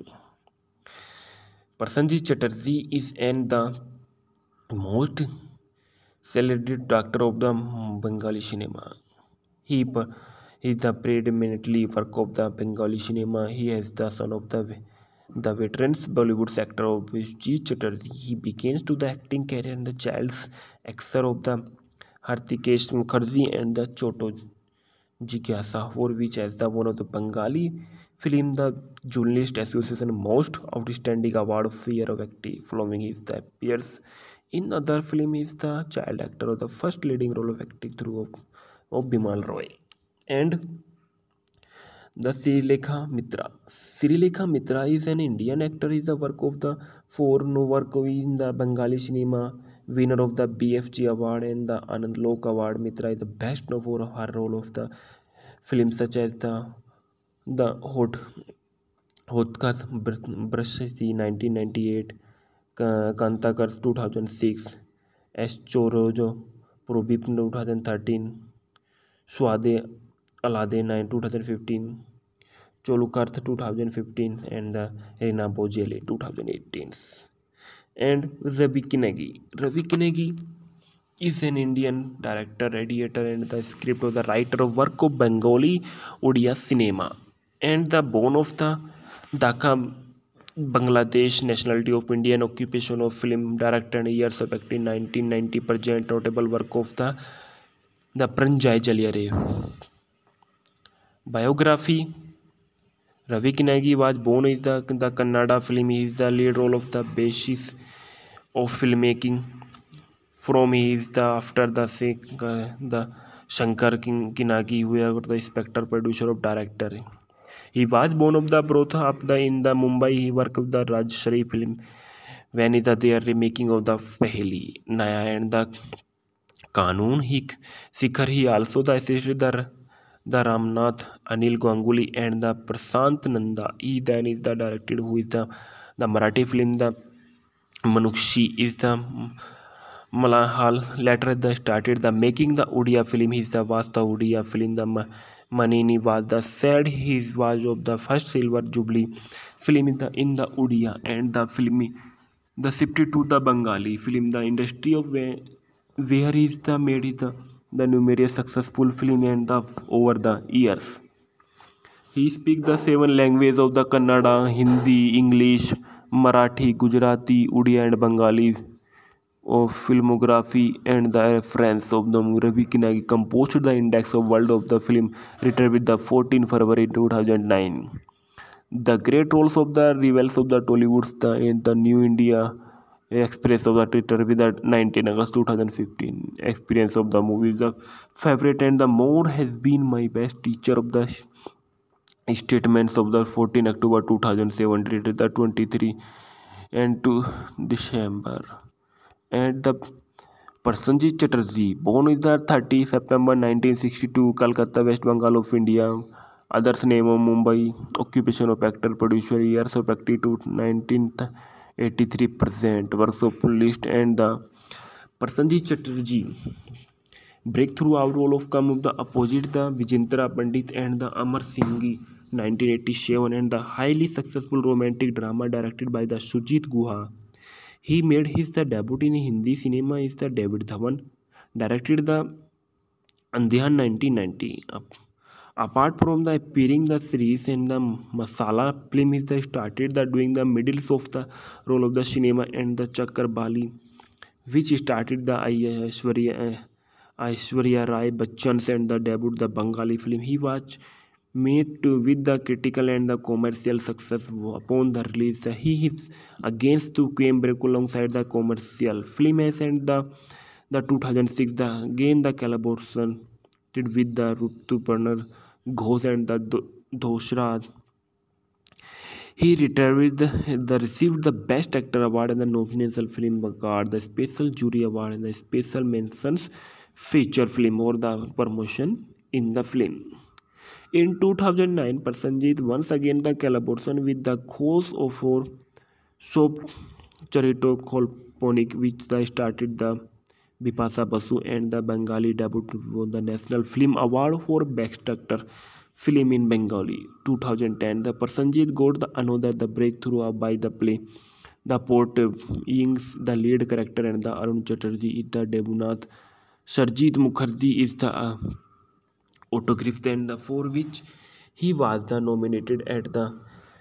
Prasenjit Chatterjee is and the most celebrated actor of the Bengali cinema. He is the predominantly work of the Bengali cinema. He is the son of the veterans Bollywood actor of G. Chatterjee. He begins to the acting career in the child's actor of the Hartikesh Mukherjee and the Choto Jigyasa, for which as the one of the Bengali film the Journalist Association most outstanding award of fear of acting. Following his the appears in other film is the child actor of the first leading role of acting through of Bimal Roy and the Srilekha Mitra. Srilekha Mitra is an Indian actor. Is the work of the four no work in the Bengali cinema, winner of the BFG award and the Anand Lok award. Mitra is the best known for her role of the films such as the Hotkas Brashasi 1998, Kantakars 2006, S Chorojo Probip 2013, Swade Alade 2015, Cholukarth 2015 and the Rina Bojele 2018. And Ravi Kinegi. Ravi Kinegi is an Indian director, editor and the script of the writer of work of Bengali Odia cinema and the bone of the Dhaka Bangladesh nationality of Indian occupation of film director and years of acting 1990 present notable work of the Pranjai Jaliyare. Biography. Ravi Kinagi was born in the Kannada film. He is the lead role of the basis of filmmaking. From he is the after the Shankar Kinagi, who was the inspector producer of director. He was born of the birth of the in the Mumbai. He worked with the Rajshari film when is the their remaking of the Pehli, Naya and the Kanun. He Sikhar. He also the assisted the Ramnath, Anil Ganguly and the Prasant Nanda. He then is the directed who is the Marathi film the Manukshi is the Malahal later the started the making the Odia film. His the was the Odia film the Manini was the said his was of the first silver jubilee film in the Odia and the film the shifted to the Bengali film the industry of where is the made is the numerous successful film and the over the years. He speaks the seven languages of the Kannada, Hindi, English, Marathi, Gujarati, Odia and Bengali of filmography and the reference of the Ravi Kinagi composed the index of world of the film written with the 14 February 2009. The great roles of the rivals of the Tollywoods the New India Express of the Twitter with the 19 August 2015 experience of the movie is the favorite and the more has been my best teacher of the statements of the 14 October 2007 dated the 23 and 2 December and the Prasenjit Chatterjee, born is the 30 September 1962, Calcutta, West Bengal of India. Others name of Mumbai, occupation of actor, producer, years of acting to 1983 present, works of list and the Prasenjit Chatterjee. Breakthrough out role of come of the opposite the Vijendra Pandit and the Amar Singhi 1987 and the highly successful romantic drama directed by the Sujit Guha. He made his debut in Hindi cinema is the David Dhawan, directed the Andhiyan 1990. Apart from the appearing the series and the Masala film, he started the doing the middles of the role of the cinema and the Chakar Bali, which started the Aishwarya Rai Bachchan and the debut the Bengali film. He was made with the critical and the commercial success upon the release. He is against to came break alongside the commercial film as and the 2006 the again the collaboration did with the Rituparna Ghosh and the Doshra. He received the Best Actor Award and the National Film Award, the Special Jury Award, and the Special Mentions Feature Film or the promotion in the film. In 2009, Prasenjit once again the collaboration with the Ghosh for soap Charito Kolponik, which they started the Bipasa Basu and the Bengali debut won the National Film Award for Best Actor Film in Bengali. 2010, the Prasenjit got the another the breakthrough by the play The Port Ings, the lead character, and the Arun Chatterjee is the Debunath. Sarjeet Mukherjee is the autograph and for which he was the nominated at the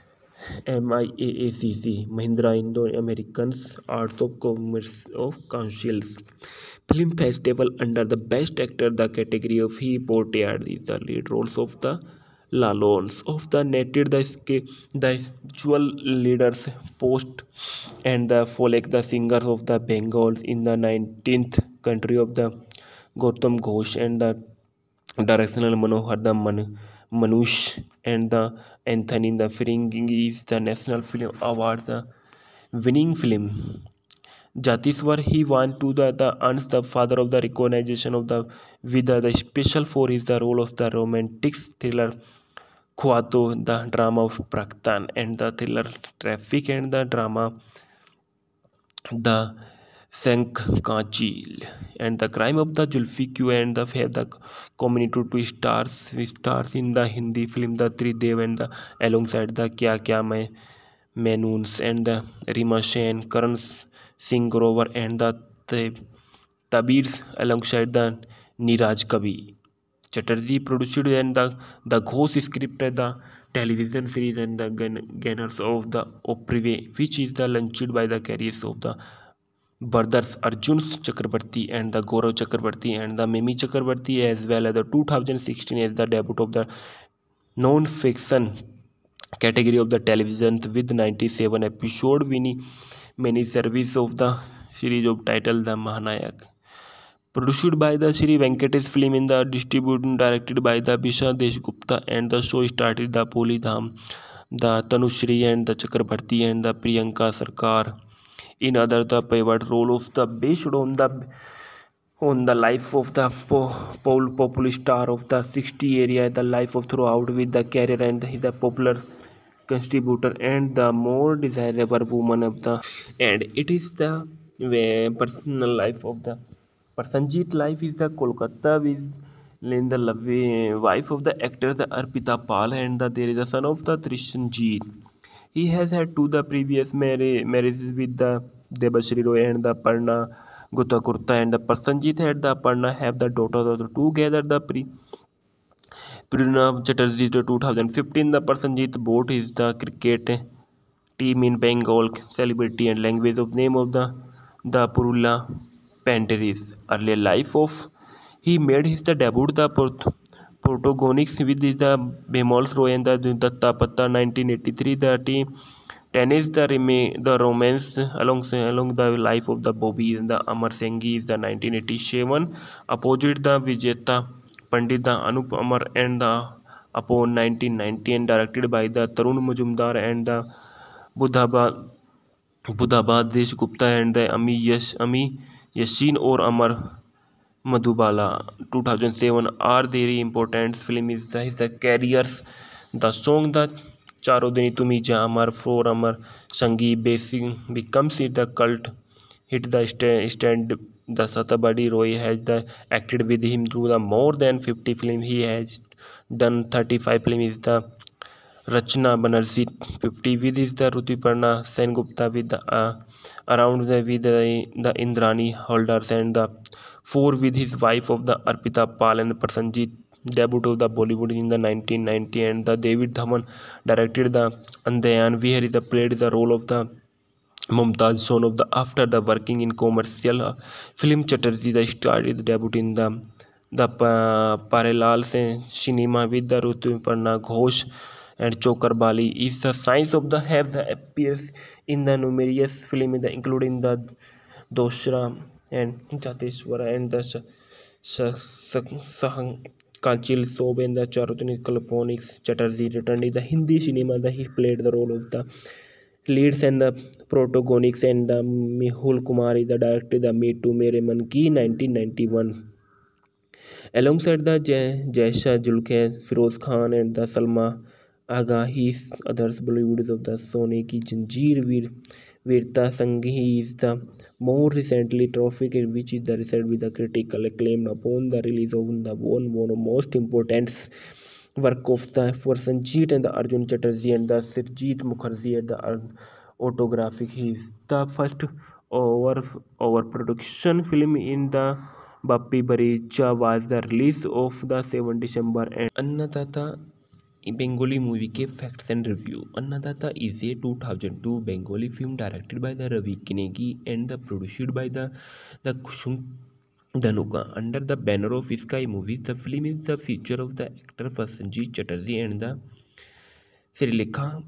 MIAACC Mahindra Indo-Americans Arts of Commerce of Councils Film Festival under the Best Actor the category of he portrayed is the lead roles of the Lalons of the netted the actual leaders post and the Folek the singers of the Bengals in the 19th country of the Gautam Ghosh and the directional Manohar the Manush and the Anthony the Ferengi is the National Film Award the winning film. Jatiswar he won to the earns the father of the recognition of the with the special for his the role of the romantic thriller Khwato, the drama of Praktan and the thriller Traffic and the drama the Sankachi and the crime of the Julfi Q and the have the community to stars in the Hindi film the Three Dev and the alongside the Kya Kya Menoons and the Rima Sen, Karan Singh Grover and the Tabirs alongside the Niraj Kavi. Chatterjee produced and the Ghost scripted the television series and the Gainers of the Oprive, which is the launched by the carriers of the brothers Arjun Chakrabarti and the Gaurav Chakrabarti and the Mimi Chakrabarti as well as the 2016 as the debut of the non-fiction category of the television with 97 episode winning many service of the series of title The Mahanayak. Produced by the Sri Venkatesh Film in the distributed directed by the Bisha Deshgupta, and the show started the Poli Dham, the Tanushree and the Chakrabarti and the Priyanka Sarkar in other the pivot role of the based on the life of the popular star of the 60 area, the life of throughout with the career and the popular contributor and the more desirable woman of the, and it is the personal life of the Prasenjit life is the Kolkata with in the wife of the actor the Arpita Pal, and there is a son of the Trishanjit. He has had two the previous marriages with the Debashri Roy and the Parna Gutta Kurta, and the Prasenjit had the Parna have the daughter of the together the Pranav Chatterjee to 2015 the Prasenjit bought is the cricket team in Bengal celebrity and language of name of the Purula Panteris. Earlier life of he made his the debut the protagonists with the Bemols Roy and the Datta Patta 1983 the team tennis the romance along the life of the Bobby and the Amar Singhi is the 1987 opposite the Vijeta Pandit the Anup Amar and the upon 1990 and directed by the Tarun Majumdar and the Buddhabad Buddhabad Desh Gupta and the Ami Yassin or Amar Madhubala 2007 are very important film is his careers. The song the Charo Dini Tumi Ja Amar for Amar Sangi basic becomes it the cult hit the stand the Satabadi Roy has the acted with him through the more than 50 film. He has done 35 film is the Rachna Banerjee 50 with is the Rutiparna Sengupta with the around the Indrani holders and the four with his wife of the Arpita Pal and Prasenjit debut of the Bollywood in the 1990, and the David Dhaman directed the Andayan where he played the role of the Mumtaz son of the after the working in commercial film Chatterjee the started debut in the Parallel cinema with the Rituparna Ghosh and Chokar Bali is the science of the have the appears in the numerous film in the, including the Doshra and Jateshwara and the Sahang Kanchil Sob and the Charutani Kalponics Chatterjee returned in the Hindi cinema that he played the role of the leads and the protagonists, and the Mehul Kumar is the director the Meet to Mere Man Ki 1991 alongside the Jaisha Julke, Firoz Khan and the Salma Agha. His others Bollywoods of the Sone Ki Janjeer Virta Sanghi is the more recently Traffic, which is the result with the critical acclaim upon the release of the one of most important work of the for Sanjeet and the Arjun Chatterjee and the Sirjeet Mukherjee at the autographic. He is the first over production film in the Bappi Baricha was the release of the 7 December and Annadata Bengali movie के facts and review. Annadata is a 2002 Bengali film directed by the Ravi Kinegi and the produced by the Kushum Dhanuka under the banner of Sky Movies. The film is the feature of the actor Prasenjit Chatterjee and the Srilekha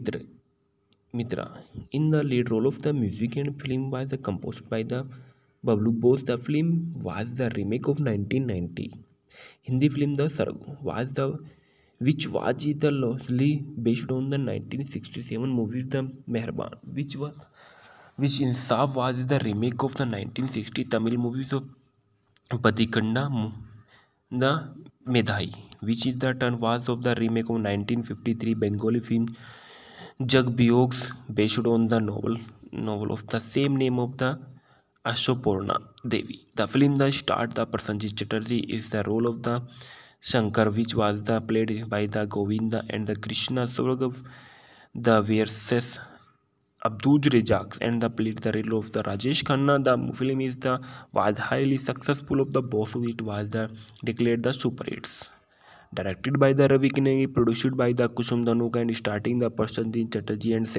Mitra in the lead role of the music, and film was composed by the Bablu Bose. The film was the remake of 1990 Hindi film The Sarg was the which was the loosely based on the 1967 movies The Meherban, which Insaf was the remake of the 1960 Tamil movies of Padikanda the Medhai, which is the turn was of the remake of 1953 Bengali film Jug Biogs based on the novel of the same name of the Ashoporna Devi. The film the start the Prasenjit Chatterjee is the role of the Shankar, which was the played by the Govinda and the Krishna Sorgav, the versus Abdul Rezac and the played the role of the Rajesh Khanna. The film is the was highly successful of the box. It was the declared the super hits. Directed by the Ravi Kinegi, produced by the Kusum Dhanuka and starting the Prasenjit Chatterjee and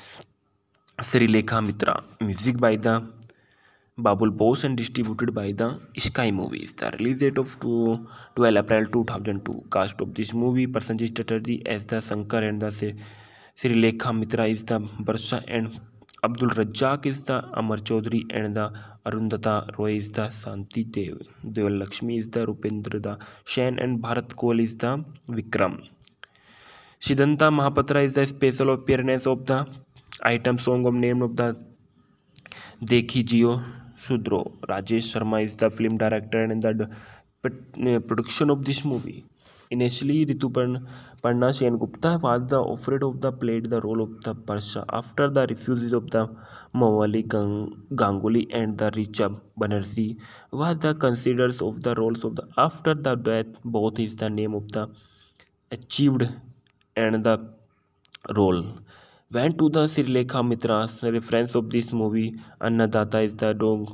Srilekha Mitra. Music by the Babul Bose and distributed by the Sky Movies. The release date of 12 April 2002. Cast of this movie: Prasenjit Chatterjee as the Shankar and the Srilekha Mitra is the Barsha and Abdul Razzaq is the Amar Chaudhary, and the Arundhata Roy is the Santi Dev. Deval Lakshmi is the Rupendra the Shen, and Bharat Kohl is the Vikram. Siddhanta Mahapatra is the special appearance of the item song of name of the Dekhi Jio Sudro. Rajesh Sharma is the film director and the production of this movie. Initially, Rituparna Gupta was the offered of the played the role of the Parsha after the refuses of the Mawali Ganguly and the Richard Banerjee was the considered of the roles of the after the death both is the name of the achieved and the role went to the Sri Lekha Mitra's reference of this movie. Annadata is the dog.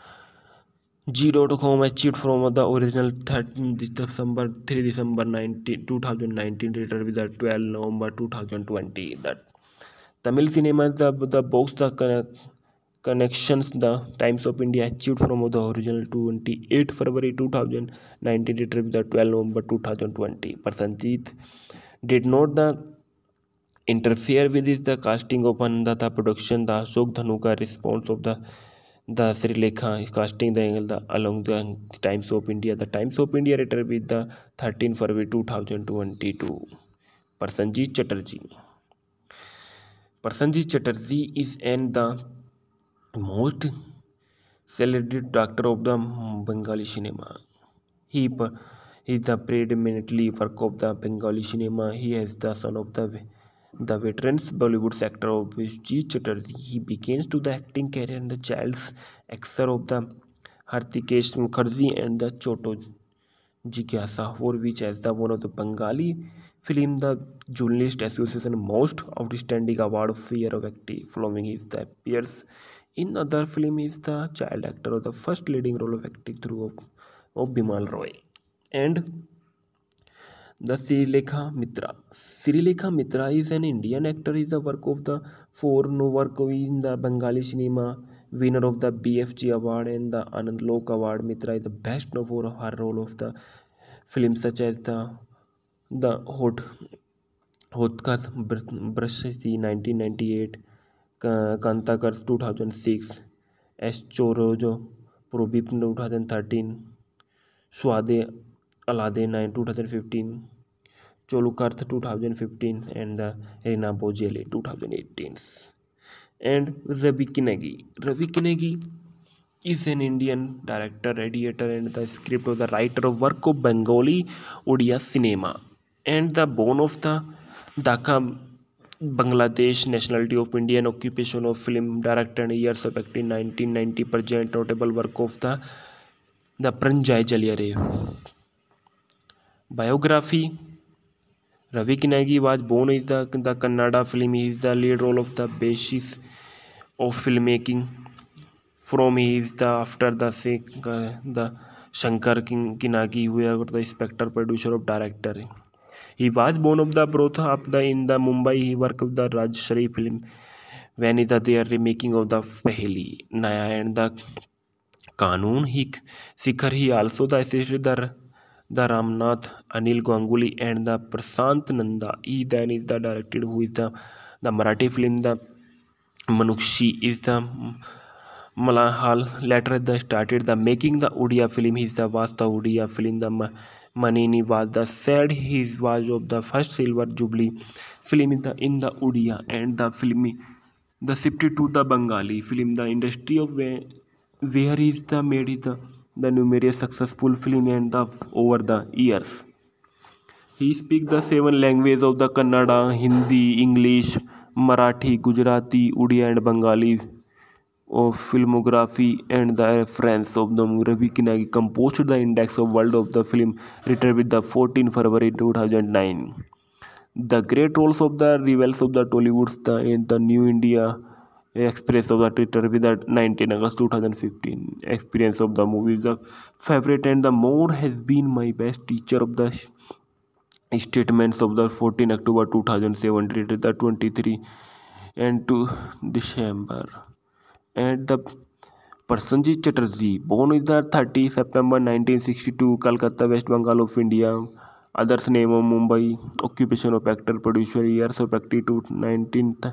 G.com achieved from the original 13 December 3 December 2019 later with the 12 November 2020. That Tamil cinema the box the connections the Times of India achieved from the original 28 February 2019 later with the 12 November 2020. Prasenjit did not the interfere with this the casting of Annadata production. The Ashok Dhanuka response of the Sri Lekha casting the angle along the Times of India. The Times of India later with the 13 February 2022. Prasenjit Chatterjee is an the most celebrated actor of the Bengali cinema. He is the predominantly work of the Bengali cinema. He is the son of the veterans Bollywood actor of G. Chatterjee. He begins to the acting career in the child's actor of the Hartikesh Mukherjee and the Choto Jigyasa, for which as the one of the Bengali film the Journalist Association most outstanding award of fear of acting. Following his the appears in other film is the child actor of the first leading role of acting through of Bimal Roy and the Sri Lekha Mitra. Sri Lekha Mitra is an Indian actor. Is the work of the four no work in the Bengali cinema, winner of the BFG award and the Anand Lok award. Mitra is the best known for her role of the films such as the Hotkas Brashasi 1998, Kantakars 2006, S Chorojo Probip 2013, Swade Alade 2015, Cholukarth 2015, and the Rina Bojele 2018. And Ravi Kinegi. Ravi Kinegi is an Indian director, editor, and the script of the writer of work of Bengali Odia cinema, and the born of the Dhaka, Bangladesh, nationality of Indian, occupation of film director, and years of acting 1990. Present notable work of the Pranjai Jaliyare. Biography. Ravi Kinagi was born in the Kannada film. He is the lead role of the basis of filmmaking. From he is the after the Shankar Kinagi, who was the inspector producer of director. He was born of the brought up in the Mumbai. He worked with the Rajshri film when they are remaking of the Pehli Naya and the Kanun Sikhar. He also the assisted the Ramnath Anil Ganguly and the Prasant Nanda. He then is the directed who is the Marathi film the Manukshi is the Malahal. Later they started the making the Odia film. He was the Odia film the Manini was the said he was of the first silver jubilee film in the Odia and the film the shifted to the Bengali film the industry of where is the made it the numerous successful film and the over the years. He speaks the seven languages of the Kannada, Hindi, English, Marathi, Gujarati, Odia and Bengali. Of filmography and the reference of the Ravi Kinagi composed the index of world of the film written with the 14 February 2009. The great roles of the rivals of the Tollywood in the New India Express of the Twitter with the 19 August 2015. Experience of the movie is the favorite and the more has been my best teacher of the statements of the 14 October 2007 the 23 and 2 December. And the Prasenjit Chatterjee, born is the 30 September 1962, Calcutta, West Bengal of India. Others name of Mumbai. Occupation of actor, producer, years of acting to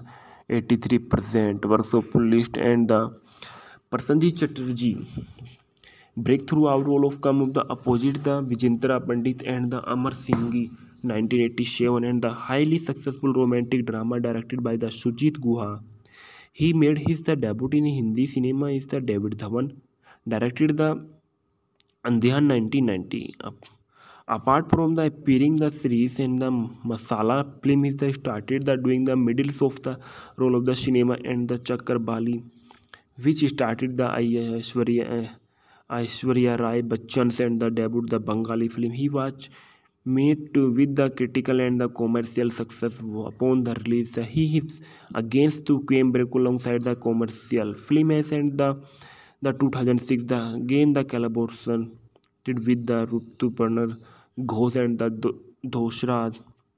83% works of list, and the Prasenjit Chatterjee breakthrough out role of come of the opposite the Vijendra Pandit and the Amar Singhi 1987, and the highly successful romantic drama directed by the Sujit Guha. He made his debut in Hindi cinema is the David Dhawan directed the Andhiyan 1990. Apart from the appearing the series and the Masala film, is the started the doing the middles of the role of the cinema and the Chakar Bali, which started the Aishwarya Rai Bachchan and the debut the Bengali film. He was made with the critical and the commercial success upon the release. He is against to came break alongside the commercial film as and the 2006 the again the collaboration did with the Rutu Parner Ghosh and the Doshra.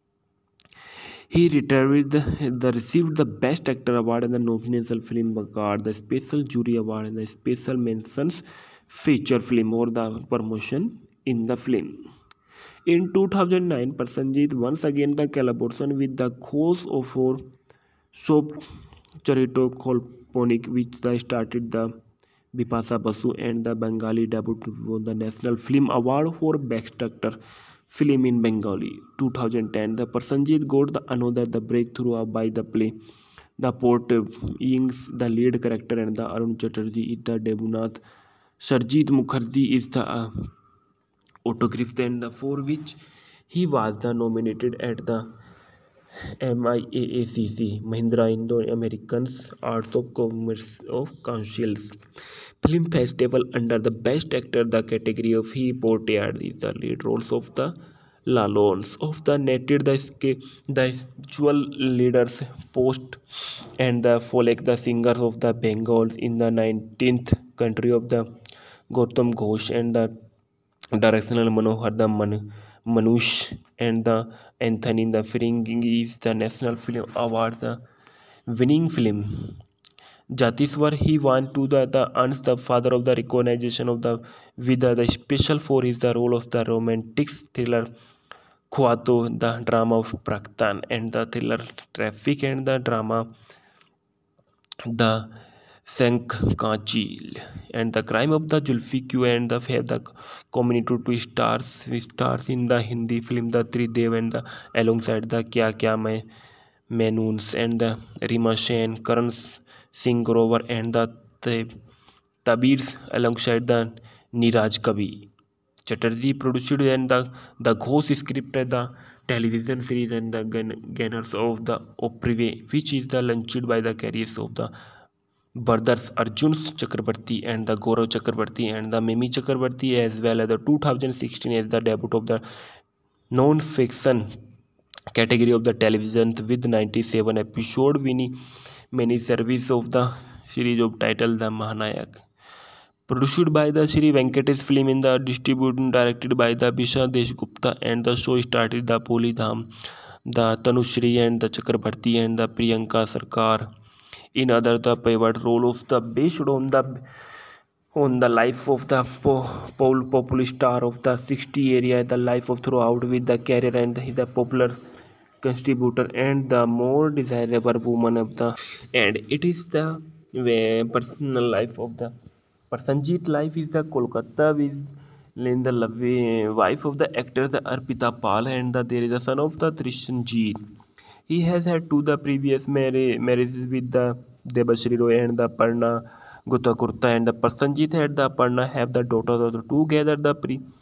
He retired received the Best Actor Award and the National Film Award, the Special Jury Award, and the Special Mentions Feature Film or the promotion in the film. In 2009, Prasenjit once again the collaboration with the Ghosh of our soap Charito Kolponik, which they started the Bipasa Basu and the Bengali debut won the National Film Award for Best Actor Film in Bengali. 2010, the Prasenjit got the another the breakthrough by the play The Port Ings, the lead character, and the Arun Chatterjee is the Debunath. Sarjeet Mukherjee is the autograph, and for which he was the nominated at the MIAACC Mahindra Indo-Americans Arts of Commerce of Councils Film Festival under the Best Actor. The category of he portrayed is the lead roles of the Lalons of the netted the actual leaders post and the Folek the singers of the Bengals in the 19th country of the Gautam Ghosh and the directional Manohar the Manush and the Anthony the Ferengi is the National Film Award the winning film. Jatiswar he won to the earns the father of the recognition of the Vida the special for his the role of the romantic thriller Khwato, the drama of Praktan, and the thriller Traffic, and the drama The Sankachi, and the crime of the Julfi Q, and the community two stars in the Hindi film the Tridev, and the alongside the Kya Menoons, and the Rima Sen, Karan Singh Grover, and the Tabirs alongside the Niraj Kavi. Chatterjee produced and the Ghost scripted the television series and the Gunners of the Oprive, which is the launched by the careers of the brothers Arjun Chakrabarti and the Gaurav Chakrabarti and the Mimi Chakrabarti, as well as the 2016 as the debut of the non-fiction category of the television with 97 episode winning many service of the series of title The Mahanayak. Produced by the Sri Venkatesh Film in the distributed directed by the Bisha Deshgupta, and the show started the Poli Dham, the Tanushri and the Chakrabarti and the Priyanka Sarkar in other the pivot role of the based on the life of the popular star of the 60 area, the life of throughout with the career and the popular contributor and the more desirable woman of the, and it is the personal life of the Prasenjit life is the Kolkata with in the wife of the actor the Arpita Pal, and there is a son of the Trishanjit. He has had two the previous marriages with the Debashri Roy and the Parna Gutta Kurta, and the Prasenjit had the Parna have the daughters of the together the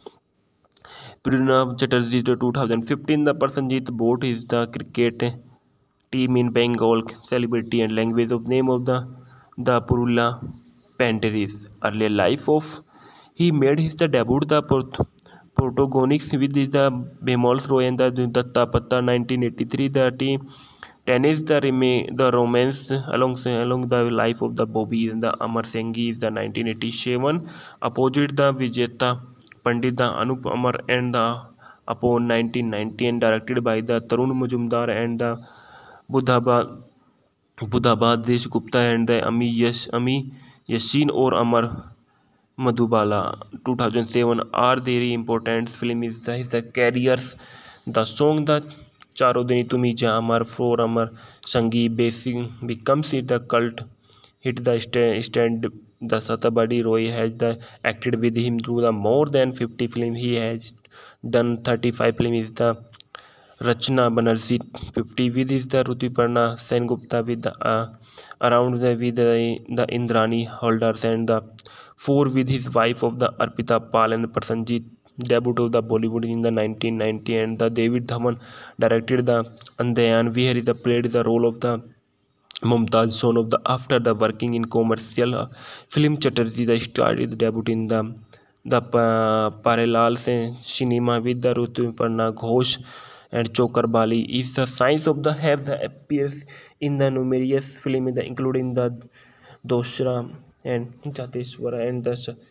Pranav Chatterjee to 2015 the Prasenjit bought is the cricket team in Bengal celebrity and language of name of the Purula Panteris. Earlier life of he made his the debut the protagonists with the Bemol's Roy and the Datta Patta 1983 the team tennis the romance along the life of the Bobby and the Amar Singhi is the 1987 opposite the Vijeta Pandit the Anup Amar and the upon 1990 and directed by the Tarun Majumdar and the Buddhabad Desh Gupta and the Ami Yashin or Amar Madhubala 2007 are very important film is the careers. The song the Charodini Tumi Ja Amar For Amar Sangi Basic becomes it a cult hit. The stand the Satabadi Roy has acted with him through the more than 50 films. He has done 35 films. Is the Rachna Banerjee 50 with is the Rutiparna Sengupta with the around the with the Indrani holders and the four with his wife of the Arpita Pal and Prasenjit debut of the Bollywood in the 1990 and the David Dhaman directed the Andayan where he played the role of the Mumtaz son of the after the working in commercial film Chatterjee the started debut in the parallel cinema with the Rutuparna Ghosh and Chokar Bali is the science of the have the appears in the numerous film including the Doshra and Jateshwara and the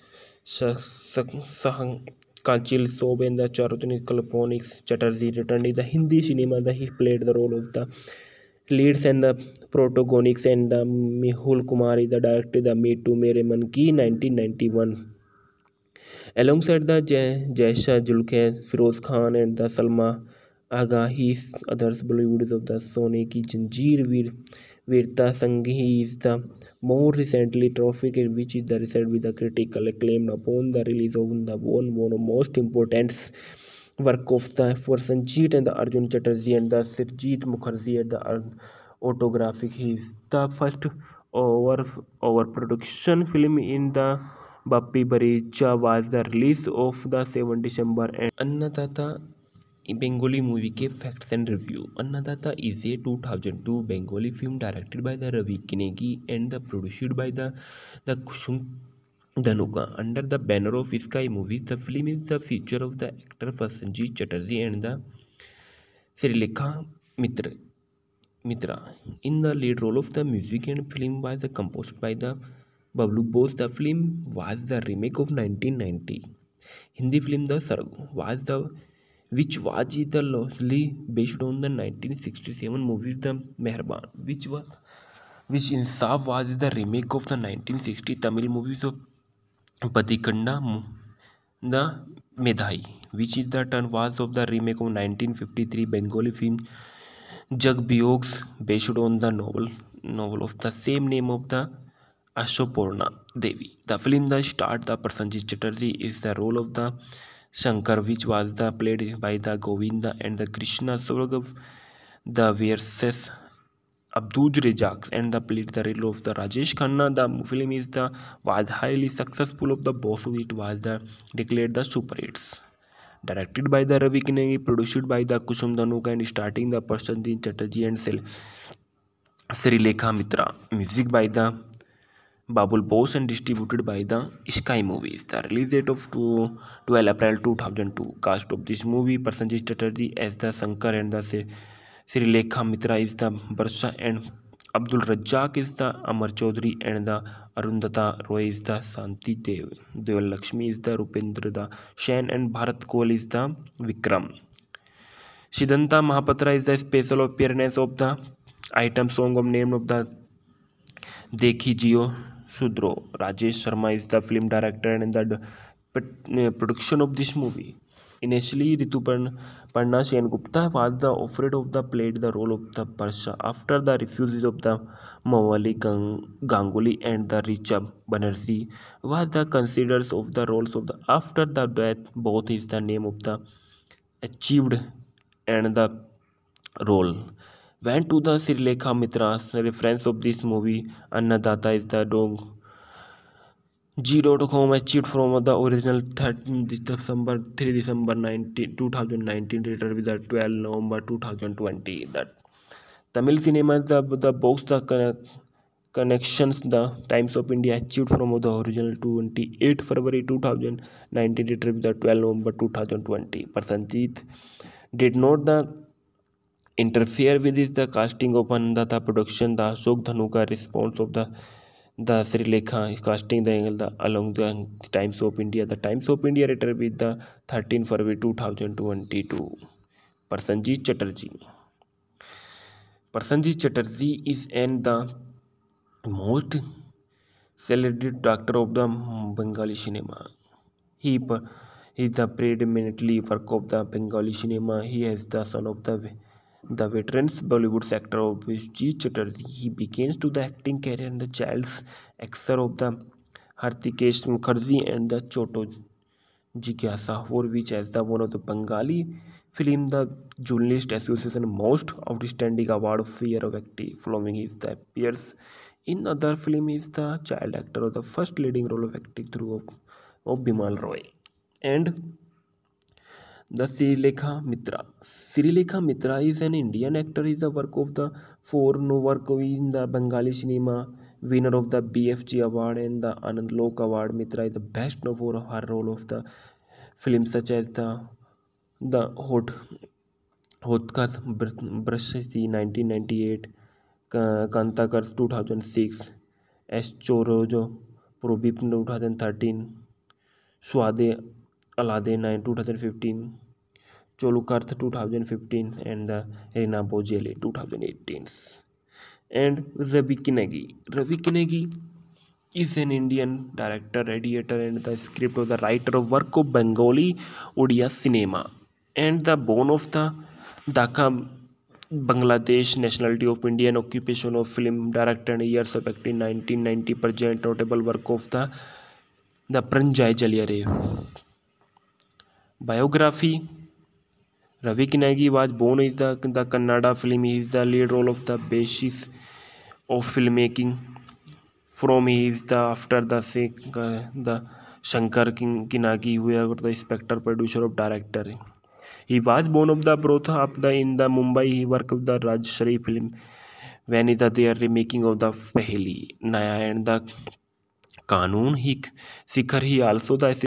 Sahang Kachil Sob and the Charutini Kalponics Chatterjee returned in the Hindi cinema that he played the role of the leads and the protagonists and the Mehul Kumari the director the Me Too Mere Man Ki 1991 alongside the Jaisha Julke, Firoz Khan and the Salma Agha, his others Bollywoods of the Sone Ki Janjeer Virta Sanghi is the more recently Traffic which is the result with the critical acclaim upon the release of the one of most important work of the for Sanjeet and the Arjun Chatterjee and the Sirjeet Mukherjee and the autographic. He is the first over production film in the Bappi Baricha was the release of the 7 December and Annadatta Bengali movie के facts and review. Annadatta is a 2002 Bengali film directed by the Ravi Kinegi and the produced by the Kushum Dhanuka under the banner of Sky Movies. The film is the feature of the actor Prasenjit Chatterjee and the Srilekha Mitra in the lead role of the music and film was composed by the Bablu Bose. The film was the remake of 1990 Hindi film The Sarg was the which was the loosely based on the 1967 movies The Meherban which Insaf was the remake of the 1960 Tamil movies of Padikanda the Medhai which is the turn was of the remake of 1953 Bengali film Jug Biogs based on the novel of the same name of the Ashoporna Devi. The film that starred the Prasenjit Chatterjee is the role of the Shankar which was the played by the Govinda and the Krishna Sorgav the versus Abdul Rezac and the played the role of the Rajesh Khanna. The film is the was highly successful of the boss it was the declared the super hits. Directed by the Ravi Kinegi, produced by the Kusum Dhanuka and starting the Prasenjit Chatterjee and Srilekha Mitra. Music by the Babul Bose and distributed by the Sky Movies. The release date of 12 April 2002. Cast of this movie: Prasenjit Chatterjee as the Shankar and the Srilekha Mitra is the Barsha and Abdul Razzaq is the Amar Chaudhary and the Arundhata Roy is the Santi Deval Lakshmi is the Rupendra the Shen and Bharat Kohl is the Vikram. Siddhanta Mahapatra is the special appearance of the item song of name of the Dekhi Jio Sudro. Rajesh Sharma is the film director and the production of this movie. Initially, Rituparna Sengupta was the offered of the played the role of the Parsha after the refusal of the Mawali Ganguly and the Richa Banerjee was the considered of the roles of the after the death both is the name of the achieved and the role went to the Srilekha Mitra's reference of this movie. Annadatta is the dog G.com achieved from the original 3 December 2019 later with the 12 November 2020. That Tamil cinema the box the connections the Times of India achieved from the original 28 February 2019 later with the 12 November 2020. Prasenjit did not the interfere with this, the casting of the production, the Ashok Dhanuka response of the Sri Lekha casting the along the Times of India. The Times of India writer with the 13 February 2022. Prasenjit Chatterjee. Prasenjit Chatterjee is and the most celebrated actor of the Bengali cinema. He is the predominantly work of the Bengali cinema. He is the son of the The veteran Bollywood actor of Vijay Chatterjee, he begins to the acting career in the child's actor of the Hartikesh Mukherjee and the Choto Jigyasa, for which as the one of the Bengali film, the Journalist Association most outstanding award of fear of acting. Following his the appears in other film is the child actor of the first leading role of acting through of Bimal Roy and the Srilekha Mitra. Srilekha Mitra is an Indian actor. Is a work of the four no work in the Bengali cinema, winner of the BFG award and the Anand Lok award. Mitra is the best known for her role of the films such as the Hotkat Brashasi 1998, Kantakar 2006, S Chorojo Probip 2013, Swade Alade 2015, Cholukarth 2015, and the Rina Bojele 2018. And Ravi Kinegi. Ravi Kinegi is an Indian director, editor, and the script of the writer of work of Bengali Odia cinema, and the bone of the Dhaka, Bangladesh, nationality of Indian, occupation of film director, and years of acting 1990. Present notable work of the Pranjai Jaliyare. Biography. Ravi Kinagi was born in the Kannada film. He is the lead role of the basis of filmmaking. From he is the after the Shankar Kinagi, who was the inspector producer of director. He was born of the brought up the in the Mumbai. He worked with the Rajshri film when is they are remaking of the Pehli Naya and the Kanun. He Sikhar. He also the